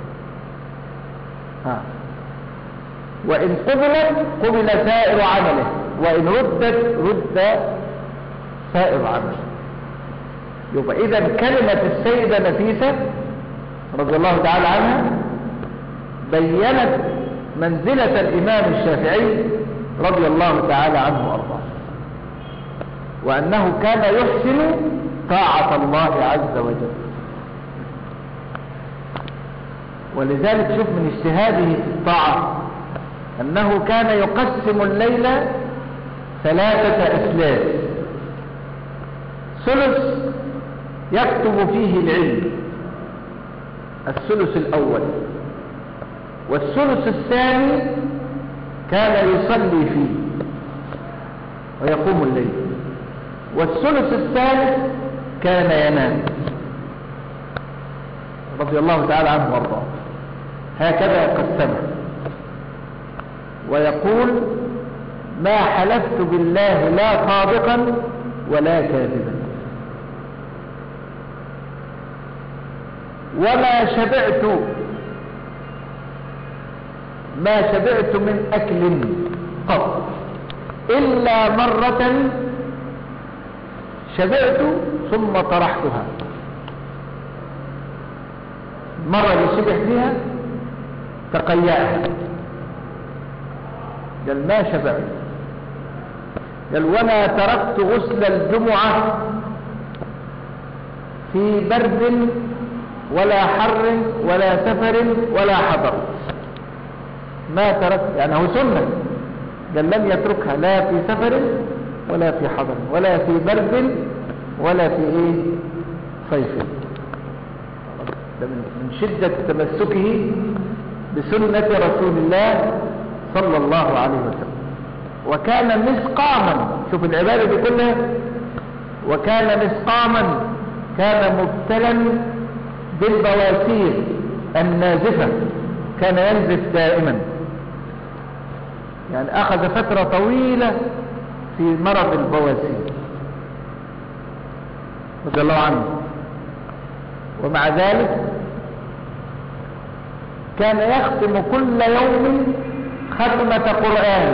ها. وإن قبلت قبل سائر عمله، وإن ردت رد سائر عمله. يبقى إذا كلمة السيدة نفيسة رضي الله تعالى عنها بيّنت منزلة الإمام الشافعي رضي الله تعالى عنه وأرضاه، وأنه كان يحسن طاعة الله عز وجل. ولذلك شوف من اجتهاده في الطاعة أنه كان يقسم الليل ثلاثة أسلاف: ثلث يكتب فيه العلم، الثلث الأول، والثلث الثاني كان يصلي فيه ويقوم الليل، والثلث الثالث كان ينام رضي الله تعالى عنه وارضاه. هكذا قسمه، ويقول: ما حلفت بالله لا صادقا ولا كاذبا، وما شبعت ما شبعت من أكل قط إلا مرة شبعت ثم طرحتها. مرة اللي شبع فيها تقيأها، قال: ما شبعت قال وما تركت غسل الجمعة في برد ولا حر ولا سفر ولا حضر. ما تركت يعني هو سنة، قال لم يتركها لا في سفر ولا في حضر ولا في برد ولا في ايه صيف. ده من شدة تمسكه بسنة رسول الله صلى الله عليه وسلم. وكان مسقاما، شوف العبادة دي كلها، وكان مسقاما، كان مبتلا بالبواسير النازفة، كان ينزف دائما، يعني أخذ فترة طويلة في مرض البواسير رضي الله عنه. ومع ذلك كان يختم كل يوم ختمة قرآن،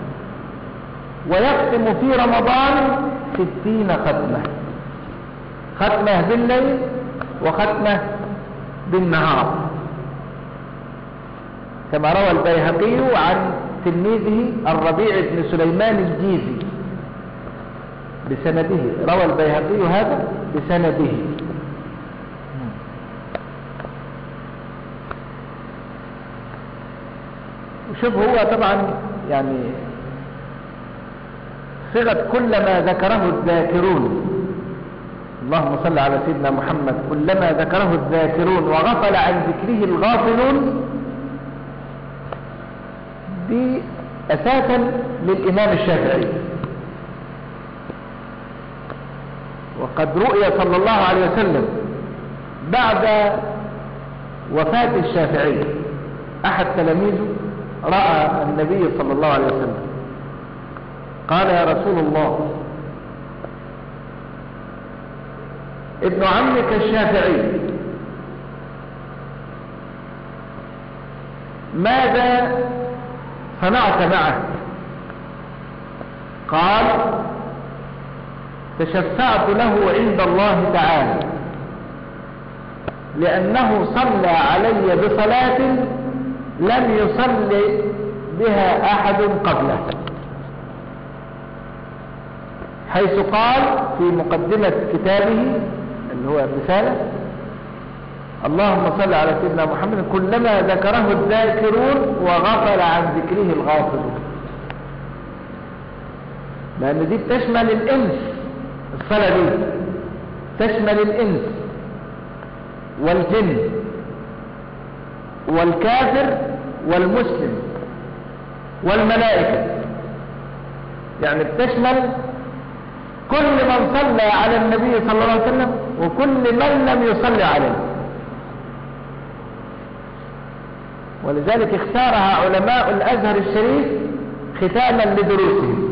ويختم في رمضان ستين ختمة، ختمة بالليل وختمة بالنهار، كما روى البيهقي عن تلميذه الربيع بن سليمان الجيزي بسنده، روى البيهقي هذا بسنده. وشوف هو طبعا يعني صيغة كلما ذكره الذاكرون، اللهم صل على سيدنا محمد، كلما ذكره الذاكرون وغفل عن ذكره الغافلون، دي أساسا للإمام الشافعي. وقد رؤي صلى الله عليه وسلم بعد وفاة الشافعي أحد تلاميذه رأى النبي صلى الله عليه وسلم، قال يا رسول الله ابن عمك الشافعي ماذا صنعت معه؟ قال تشفعت له عند الله تعالى لأنه صلى علي بصلاة لم يصلي بها أحد قبله، حيث قال في مقدمة كتابه اللي هو الرسالة اللهم صل على سيدنا محمد كلما ذكره الذاكرون وغفل عن ذكره الغافلون، لأن دي تشمل الإنس، الصلاة دي تشمل الإنس والجن والكافر والمسلم والملائكة، يعني بتشمل كل من صلى على النبي صلى الله عليه وسلم وكل من لم يصلي عليه. ولذلك اختارها علماء الأزهر الشريف ختاما لدروسهم،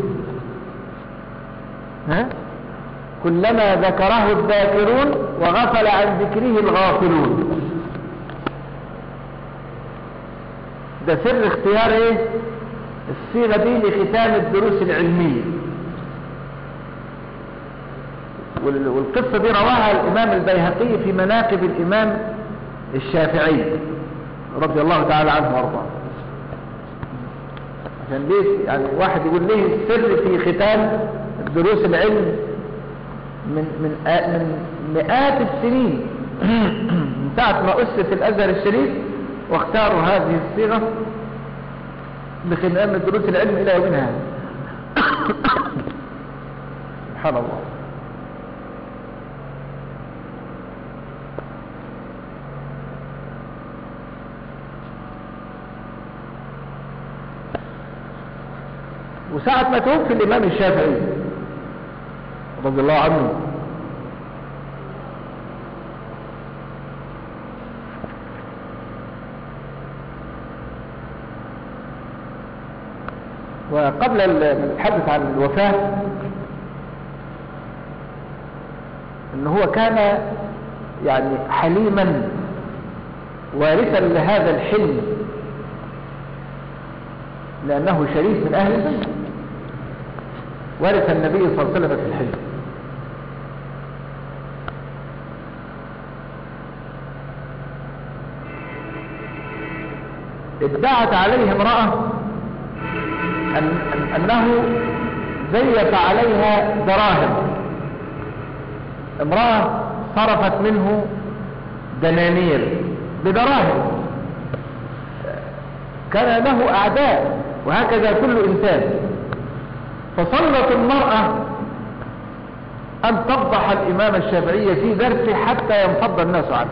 ها؟ كلما ذكره الذاكرون وغفل عن ذكره الغافلون. ده سر اختيار ايه الصيغة دي لختام الدروس العلمية. والقصة دي رواها الإمام البيهقي في مناقب الإمام الشافعي رضي الله تعالى عنه وارضاه. عشان ليه يعني واحد يقول ليه السر في ختام الدروس العلم من من من مئات السنين من ساعة ما أسس الأزهر الشريف واختاروا هذه الصيغة لختام الدروس العلم إلى يومنا هذا. سبحان الله. وساعة ما توفي الإمام الشافعي رضي الله عنه وقبل الحدث عن الوفاة إن هو كان يعني حليما وارثا لهذا الحلم، لأنه شريف من أهل البيت، ورث النبي صلى الله عليه وسلم في الحلم. ادعت عليه امرأة أن أنه زيف عليها دراهم. امرأة صرفت منه دنانير بدراهم، كان له أعداء، وهكذا كل إنسان. فصلت المرأة أن تفضح الإمام الشافعي في درسه حتى ينفض الناس عنه،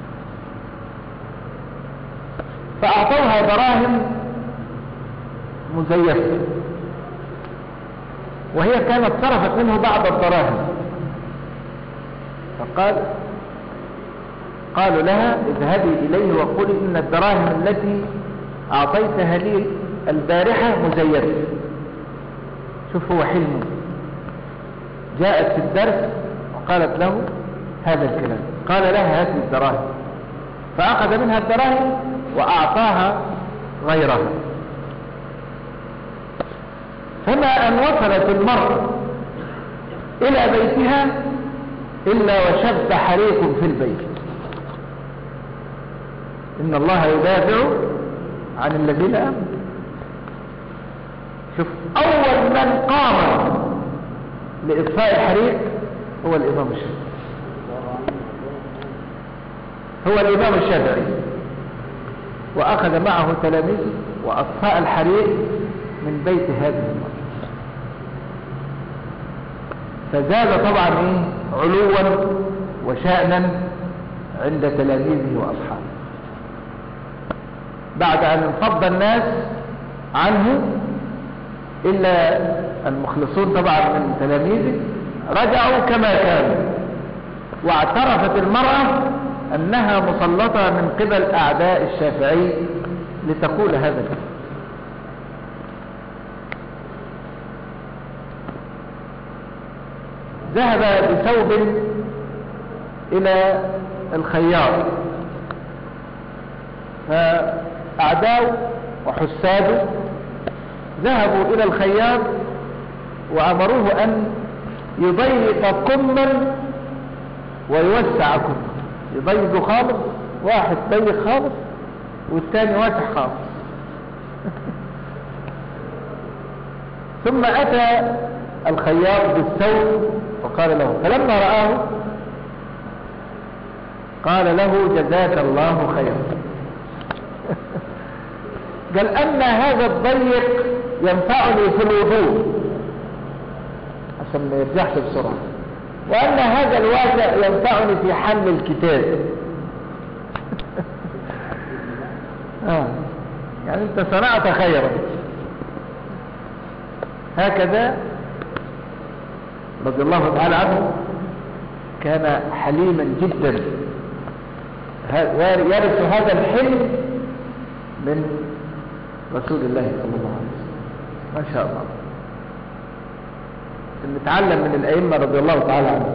فأعطوها دراهم مزيفة، وهي كانت صرفت منه بعض الدراهم. فقال قالوا لها اذهبي إليه وقولي إن الدراهم التي أعطيتها لي البارحة مزيفة. شوف هو حلمه، جاءت في الدرس وقالت له هذا الكلام، قال لها هذه الدراهم، فأخذ منها الدراهم وأعطاها غيرها. فما أن وصلت المرأة إلى بيتها إلا وشب حريق في البيت. إن الله يدافع عن الذين آمنوا. شوف، أول من قام لإطفاء الحريق هو الإمام الشافعي، هو الإمام الشافعي، وأخذ معه تلاميذه وأطفاء الحريق من بيت هذه المرأة. فزاد طبعا إيه؟ علوا وشأنا عند تلاميذه وأصحابه. بعد أن انفض الناس عنه إلا المخلصون طبعا من تلاميذه رجعوا كما كانوا، واعترفت المرأة أنها مسلطة من قبل أعداء الشافعي لتقول هذا الكلام. ذهب بثوب إلى الخياط، فأعداؤه وحساده ذهبوا إلى الخياط وأمروه أن يضيق كما ويوسع كما، يضيق خالص، واحد ضيق خالص والثاني واسع خالص. ثم أتى الخياط بالثوب وقال له، فلما رآه قال له جزاك الله خيرا. قال أن هذا الضيق ينفعني في الوضوء عشان ما يرجعش بسرعة، وأن هذا الواسع ينفعني في حمل الكتاب. آه. يعني أنت صنعت خيرا. هكذا رضي الله تعالى عنه كان حليما جدا، يرث هذا الحلم من رسول الله صلى الله عليه وسلم. ما شاء الله، نتعلم من الأئمة رضي الله تعالى عنهم.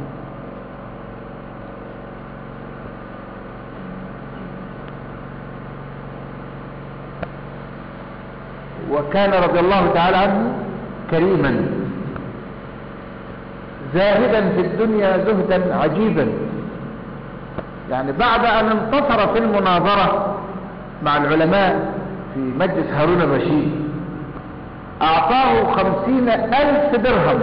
وكان رضي الله تعالى عنه كريما زاهدا في الدنيا زهدا عجيبا. يعني بعد أن انتصر في المناظرة مع العلماء في مجلس هارون الرشيد أعطاه خمسين ألف درهم،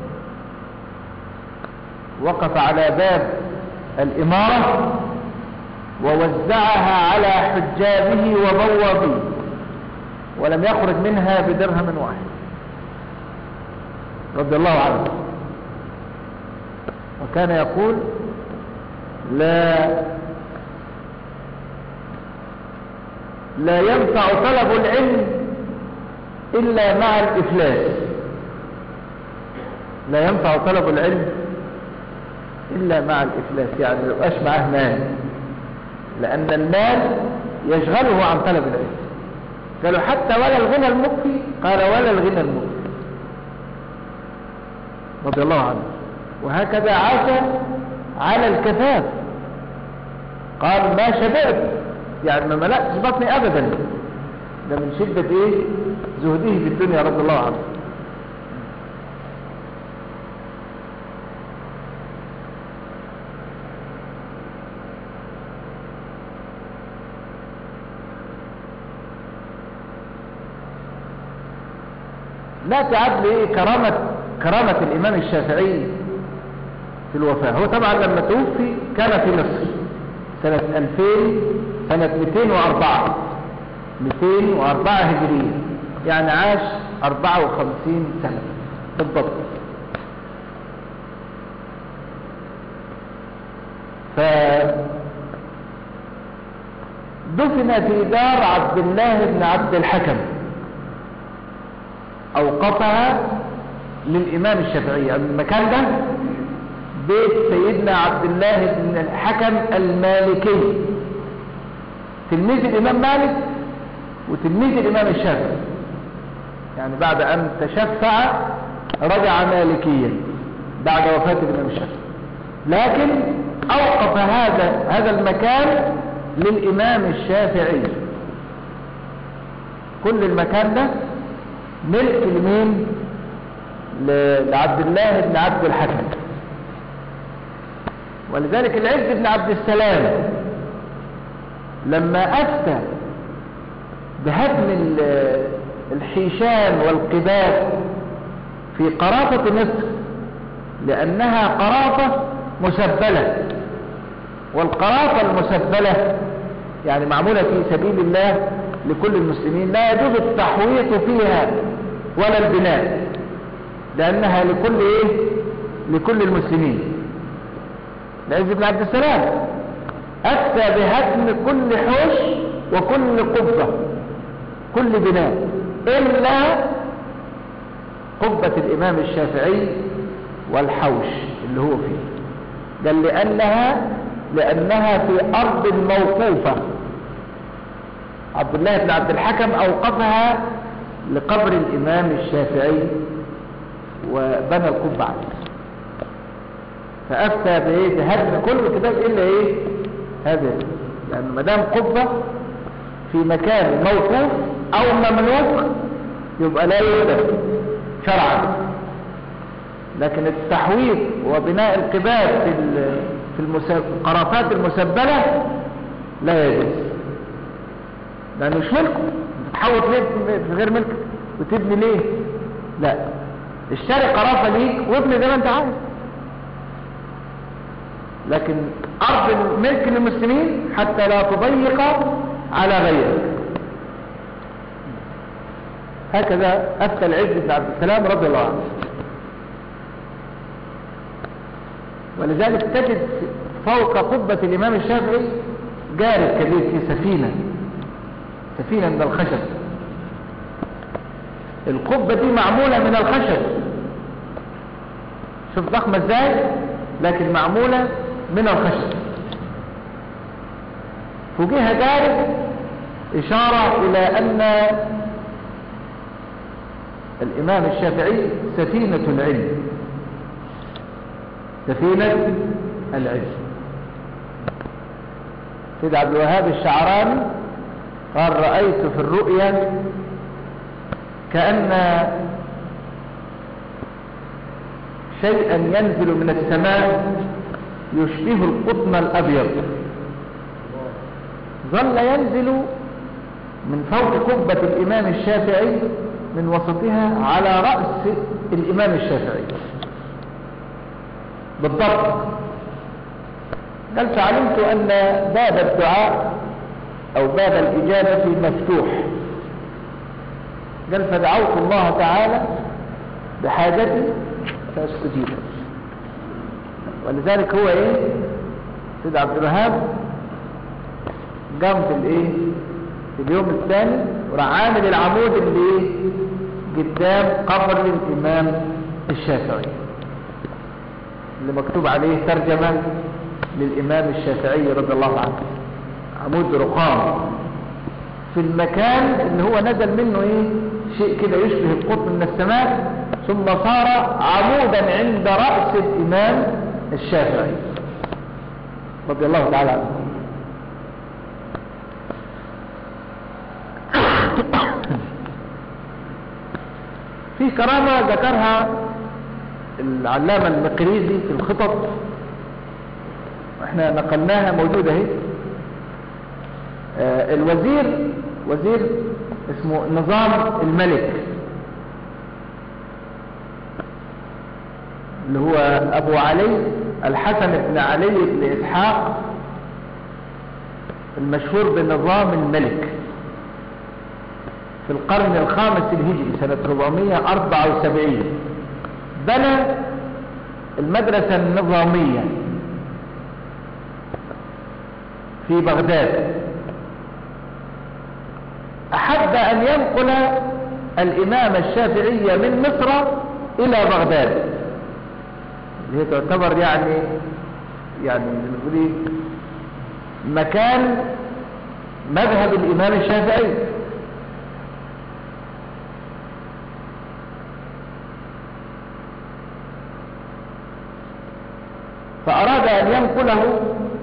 وقف على باب الإمارة ووزعها على حجابه وبوابيه، ولم يخرج منها بدرهم واحد رضي الله عنه. وكان يقول لا لا ينفع طلب العلم إلا مع الإفلاس، لا ينفع طلب العلم إلا مع الإفلاس، يعني ما يبقاش معاه مال، لأن المال يشغله عن طلب العلم. قالوا حتى ولا الغنى المكفي، قال ولا الغنى المكفي رضي الله عنه. وهكذا عاش على الكفاف، قال ما شبعت، يعني ما ملأتش بطني أبدا، ده من شدة إيه زهده في الدنيا رضي الله عنه. ده تعد ايه كرامة كرامة الامام الشافعي في الوفاة. هو طبعا لما توفي كان في مصر سنة ألفين، سنة مئتين وأربعة مئتين وأربعة هجرية، يعني عاش أربعة وخمسين سنة بالضبط. فدفن في دار عبد الله بن عبد الحكم، أوقفها للإمام الشافعي. المكان ده بيت سيدنا عبد الله بن الحكم المالكي، تلميذ الإمام مالك وتلميذ الإمام الشافعي، يعني بعد أن تشفع رجع مالكيا بعد وفاة الإمام الشافعي، لكن أوقف هذا هذا المكان للإمام الشافعي. كل المكان ده ملك لمين؟ لعبد الله بن عبد الحكم. ولذلك العز بن عبد السلام لما أفتى بهدم الحيشان والقباب في قرافة مصر، لأنها قرافة مسبلة، والقرافة المسبلة يعني معمولة في سبيل الله لكل المسلمين، لا يجوز التحويط فيها ولا البناء، لأنها لكل إيه؟ لكل المسلمين. العز بن عبد السلام أفتى بهدم كل حوش وكل قبة، كل بناء، إلا قبة الإمام الشافعي والحوش اللي هو فيه. قال لأنها لأنها في أرض موقوفة، عبد الله بن عبد الحكم أوقفها لقبر الإمام الشافعي وبنى القبة عليه، فأفتى بإيه؟ بهدم كل كتاب إلا إيه؟ هذا، لأن ما دام قبة في مكان موقوف أو مملوك يبقى لا يهدم شرعا، لكن التحويط وبناء القباب في في القرافات المسبلة لا يجوز، لأنه مش ملكه. تحوط ليه في غير ملكك وتبني ليه؟ لا، اشتري قرافة ليك وابني زي ما انت عايز، لكن أرض ملك للمسلمين حتى لا تضيق على غيرك. هكذا أفتى العز بن عبد السلام رضي الله عنه. ولذلك تجد فوق قبة الإمام الشافعي جارب كبير في سفينة سفينة من الخشب. القبة دي معمولة من الخشب، شوف ضخمة ازاي، لكن معمولة من الخشب. فوقها جارب إشارة إلى أن الإمام الشافعي سفينة العلم، سفينة العلم. سيد عبد الوهاب الشعراني قال: رأيت في الرؤيا كأن شيئا ينزل من السماء يشبه القطن الأبيض، ظل ينزل من فوق قبة الإمام الشافعي من وسطها على رأس الإمام الشافعي بالضبط. قال: فعلمت أن باب الدعاء أو باب الإجابة مفتوح. قال: فدعوت الله تعالى بحاجتي فاستجيب. ولذلك هو ايه سيد عبد الوهاب قام في الايه في اليوم الثاني وراح عامل العمود اللي ايه قدام قبر الامام الشافعي اللي مكتوب عليه ترجمة للامام الشافعي رضي الله عنه، عمود رخام في المكان اللي هو نزل منه ايه شيء كده يشبه القطن من السماء، ثم صار عمودا عند رأس الامام الشافعي رضي الله تعالى عنه. في كرامة ذكرها العلامة المقريزي في الخطط، احنا نقلناها موجودة اهي. آه الوزير وزير اسمه نظام الملك، اللي هو أبو علي الحسن بن علي بن إسحاق المشهور بنظام الملك في القرن الخامس الهجري سنة أربعمائة وأربعة وسبعين. بنى المدرسة النظامية في بغداد. أحب أن ينقل الإمام الشافعي من مصر إلى بغداد، هي تعتبر يعني يعني نقول مكان مذهب الإمام الشافعي. فأراد أن ينقله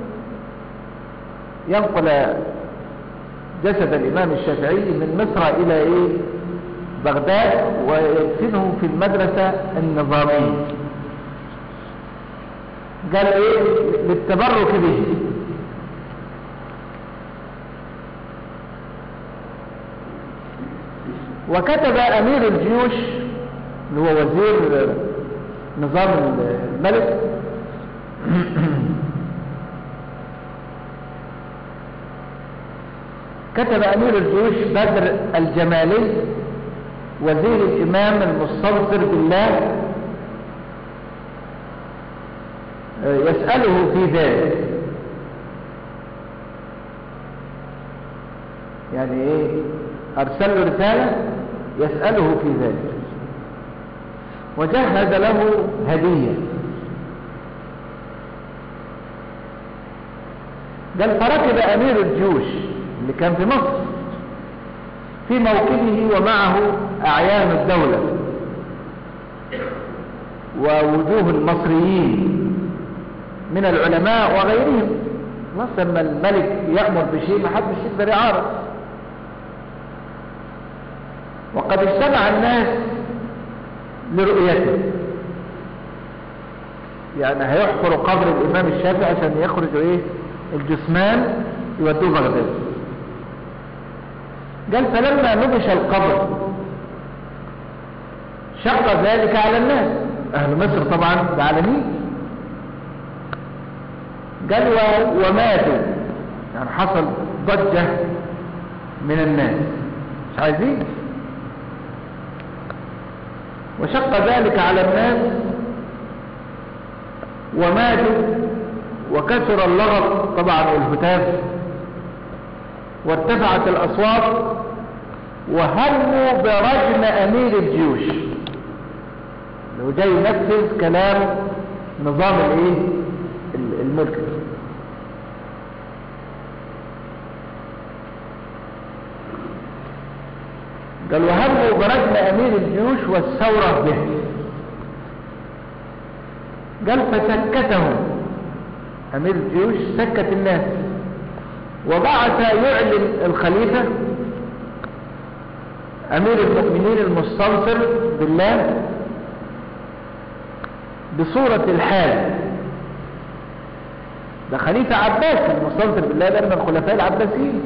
ينقل جسد الإمام الشافعي من مصر إلى إيه؟ بغداد، ويدفنه في المدرسة النظامية. قال إيه؟ للتبرك به. وكتب أمير الجيوش اللي هو وزير نظام الملك كتب أمير الجيوش بدر الجمالي وزير الإمام المستنصر بالله يسأله في ذلك، يعني إيه؟ أرسل له رسالة يسأله في ذلك، وجهز له هدية. قال فركب أمير الجيوش اللي كان في مصر في موكبه ومعه أعيان الدولة ووجوه المصريين من العلماء وغيرهم. لما الملك يأمر بشيء ما حدش يقدر يعارض. وقد اجتمع الناس لرؤيته، يعني هيحفروا قبر الإمام الشافعي عشان يخرجوا إيه الجثمان يودوه بغداد. قال فلما نبش القبر شق ذلك على الناس، أهل مصر طبعا زعلانين. قال وماتوا، يعني حصل ضجة من الناس مش عايزين. وشق ذلك على الناس وماتوا، وكسر اللغط طبعا والهتاف، وارتفعت الأصوات، وهموا برجم أمير الجيوش لو جاي ينفذ كلام نظام الايه الملك. قال وهموا برجم أمير الجيوش والثورة به. قال فسكتهم أمير الجيوش، سكت الناس، وبعث يعلن الخليفة أمير المؤمنين المستنصر بالله بصورة الحال. ده خليفة عباسي المستنصر بالله، ده من الخلفاء العباسيين.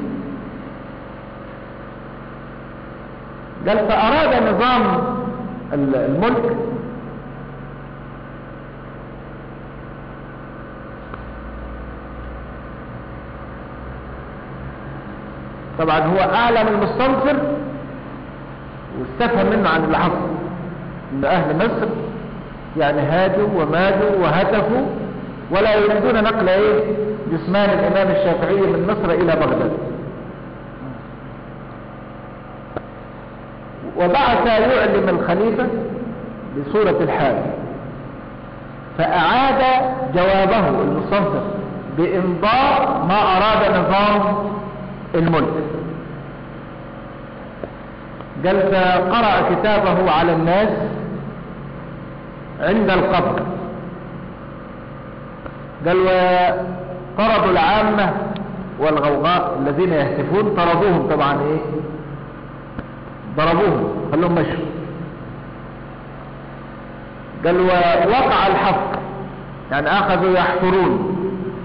قال فأراد نظام الملك طبعا هو أعلم المستنصر، واستفهم منه عن اللي حصل، ان أهل مصر يعني هاجوا ومادوا وهتفوا ولا يريدون نقل ايه جثمان الإمام الشافعي من مصر إلى بغداد. وبعث يعلم الخليفة بصورة الحال، فأعاد جوابه المستنصر بإمضاء ما أراد نظام الملك. قال فقرأ كتابه على الناس عند القبر. قال وطردوا العامة والغوغاء الذين يهتفون، طردوهم طبعا ايه ضربوهم خلوهم مشوا. قال ووقع الحفر، يعني اخذوا يحفرون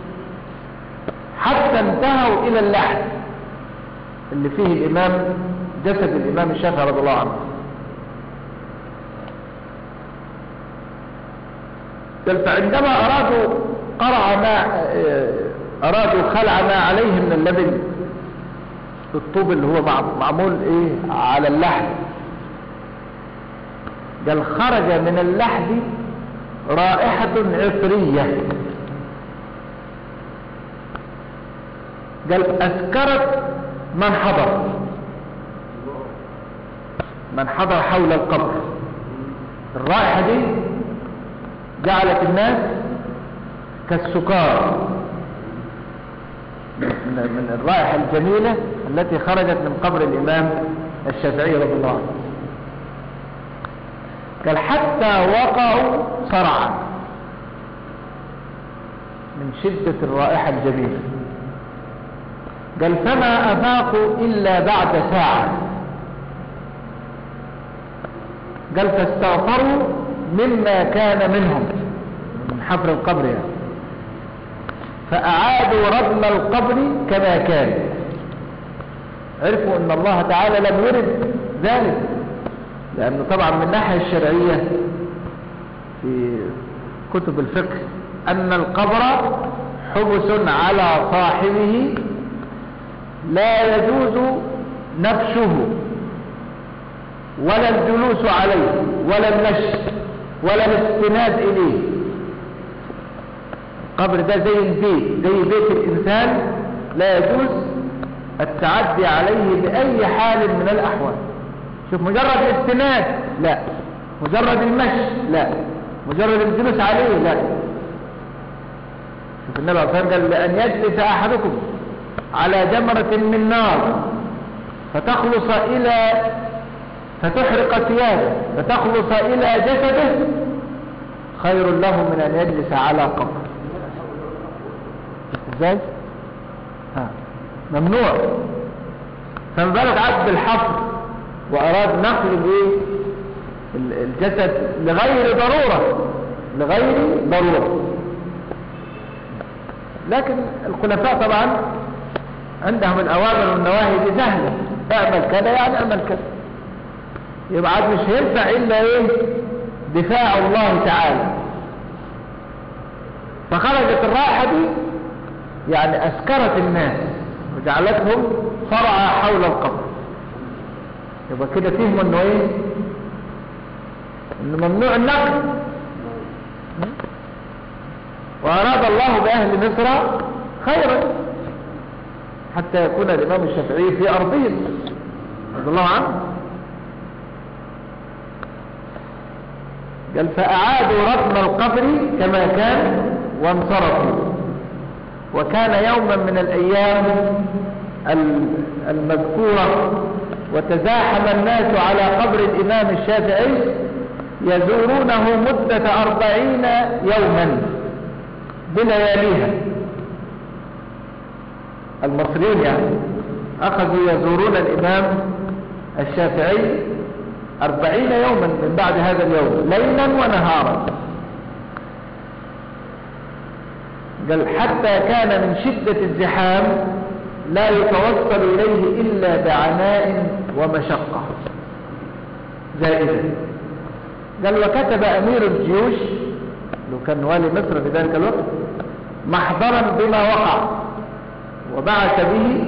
حتى انتهوا الى اللحد اللي فيه الامام جسد الامام الشافعي رضي الله عنه. فعندما أرادوا قرع ما أرادوا خلع ما عليه من اللبن، الطوب اللي هو معمول إيه على اللحد، قال خرج من اللحد رائحة عطرية، قال أسكرت من حضر من حضر حول القبر. الرائحة دي جعلت الناس كالسكار من الرائحة الجميلة التي خرجت من قبر الإمام الشافعي رضي الله عنه. قال حتى وقعوا صرعا من شدة الرائحة الجميلة. قال فما أفاقوا إلا بعد ساعة. قال فاستغفروا مما كان منهم من حفر القبر يعني، فأعادوا ردم القبر كما كان. عرفوا أن الله تعالى لم يرد ذلك، لأنه طبعا من الناحية الشرعية في كتب الفقه أن القبر حبس على صاحبه لا يجوز نبشه ولا الجلوس عليه ولا المشي ولا الاستناد إليه. القبر ده زي البيت، زي بيت الإنسان، لا يجوز التعدي عليه بأي حال من الأحوال. شوف، مجرد الاستناد لا، مجرد المشي لا، مجرد الجلوس عليه لا. شوف النبي عليه الصلاة والسلام قال لأن يجلس أحدكم على جمرة من نار فتخلص إلى فتحرق ثيابه فتخلص إلى جسده خير له من أن يجلس على قبر. ازاي؟ ها ممنوع. فما بالك عبد الحفر وأراد نقل الايه الجسد لغير ضرورة لغير ضرورة. لكن الخلفاء طبعا عندهم الأوامر والنواهي دي سهلة، اعمل كذا يعني اعمل كذا، يبقى عاد مش هينفع إلا إيه دفاع الله تعالى. فخرجت الرائحة دي يعني أسكرت الناس وجعلتهم صرعى حول القبر. يبقى كده فيهم انه ايه انه ممنوع النقل. وأراد الله بأهل مصر خيرا حتى يكون الإمام الشافعي في أرضهم رضي الله عنه. قال فأعادوا ردم القبر كما كان وانصرفوا. وكان يوما من الأيام المذكورة وتزاحم الناس على قبر الإمام الشافعي يزورونه مدة أربعين يوما بلياليها. المصريين يعني أخذوا يزورون الإمام الشافعي أربعين يوما من بعد هذا اليوم ليلا ونهارا. قال حتى كان من شدة الزحام لا يتوصل إليه إلا بعناء ومشقة زائدة. قال وكتب أمير الجيوش لو كان والي مصر في ذلك الوقت محضرا بما وقع وبعث به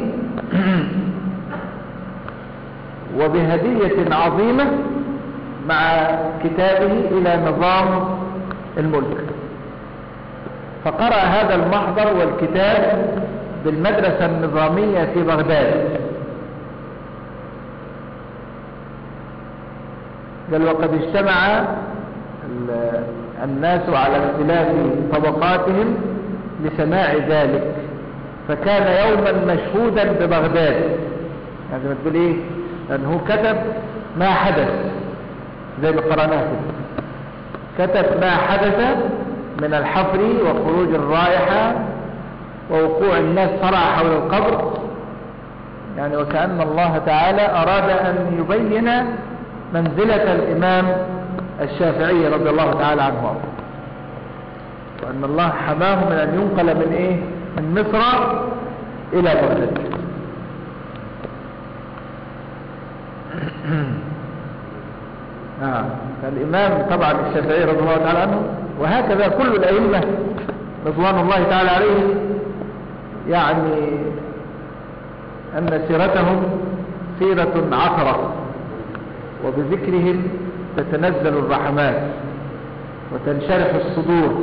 وبهدية عظيمة مع كتابه إلى نظام الملك. فقرأ هذا المحضر والكتاب بالمدرسة النظامية في بغداد. قال وقد اجتمع الناس على اختلاف طبقاتهم لسماع ذلك، فكان يوما مشهودا ببغداد. يعني ما تقول ايه لأنه كتب ما حدث زي ما قرأناه كتب ما حدث من الحفر وخروج الرائحة ووقوع الناس صرع حول القبر. يعني وكأن الله تعالى أراد أن يبين منزلة الإمام الشافعي رضي الله تعالى عنه، وأن الله حماه من أن ينقل من إيه من مصر إلى بغداد. آه. فالإمام طبعا الشافعي رضي الله تعالى عنه وهكذا كل الأئمة رضوان الله تعالى عليهم، يعني أن سيرتهم سيرة عطرة، وبذكرهم تتنزل الرحمات وتنشرح الصدور.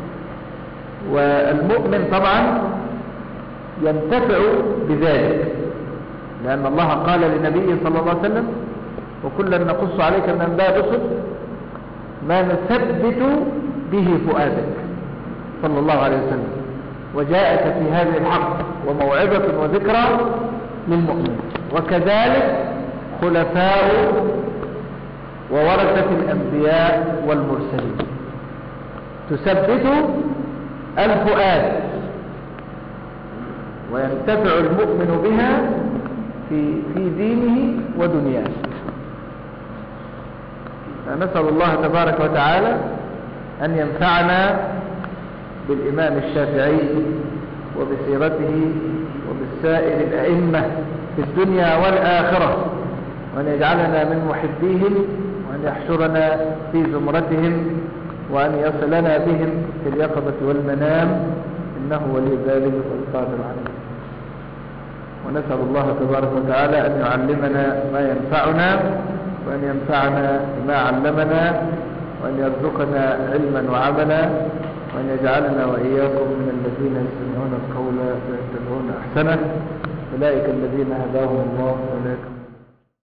والمؤمن طبعا ينتفع بذلك، لأن الله قال لنبيه صلى الله عليه وسلم: وكلا نقص عليك من أنباء الرسل ما نثبت به فؤادك، صلى الله عليه وسلم، وجاءك في هذه الحق وموعظة وذكرى للمؤمن. وكذلك خلفاء وورثة الأنبياء والمرسلين تثبت الفؤاد، وينتفع المؤمن بها في في دينه ودنياه. فنسأل الله تبارك وتعالى أن ينفعنا بالإمام الشافعي وبسيرته وبالسائر الأئمة في الدنيا والآخرة، وأن يجعلنا من محبيهم، وأن يحشرنا في زمرتهم، وأن يصلنا بهم في اليقظة والمنام، إنه ولي ذلك والقادر عليه. ونسأل الله تبارك وتعالى أن يعلمنا ما ينفعنا، وأن ينفعنا بما علمنا، وأن يرزقنا علما وعملا، وأن يجعلنا وإياكم من الذين يستمعون القول ويتبعون أحسنه، أولئك الذين هداهم الله وأولئك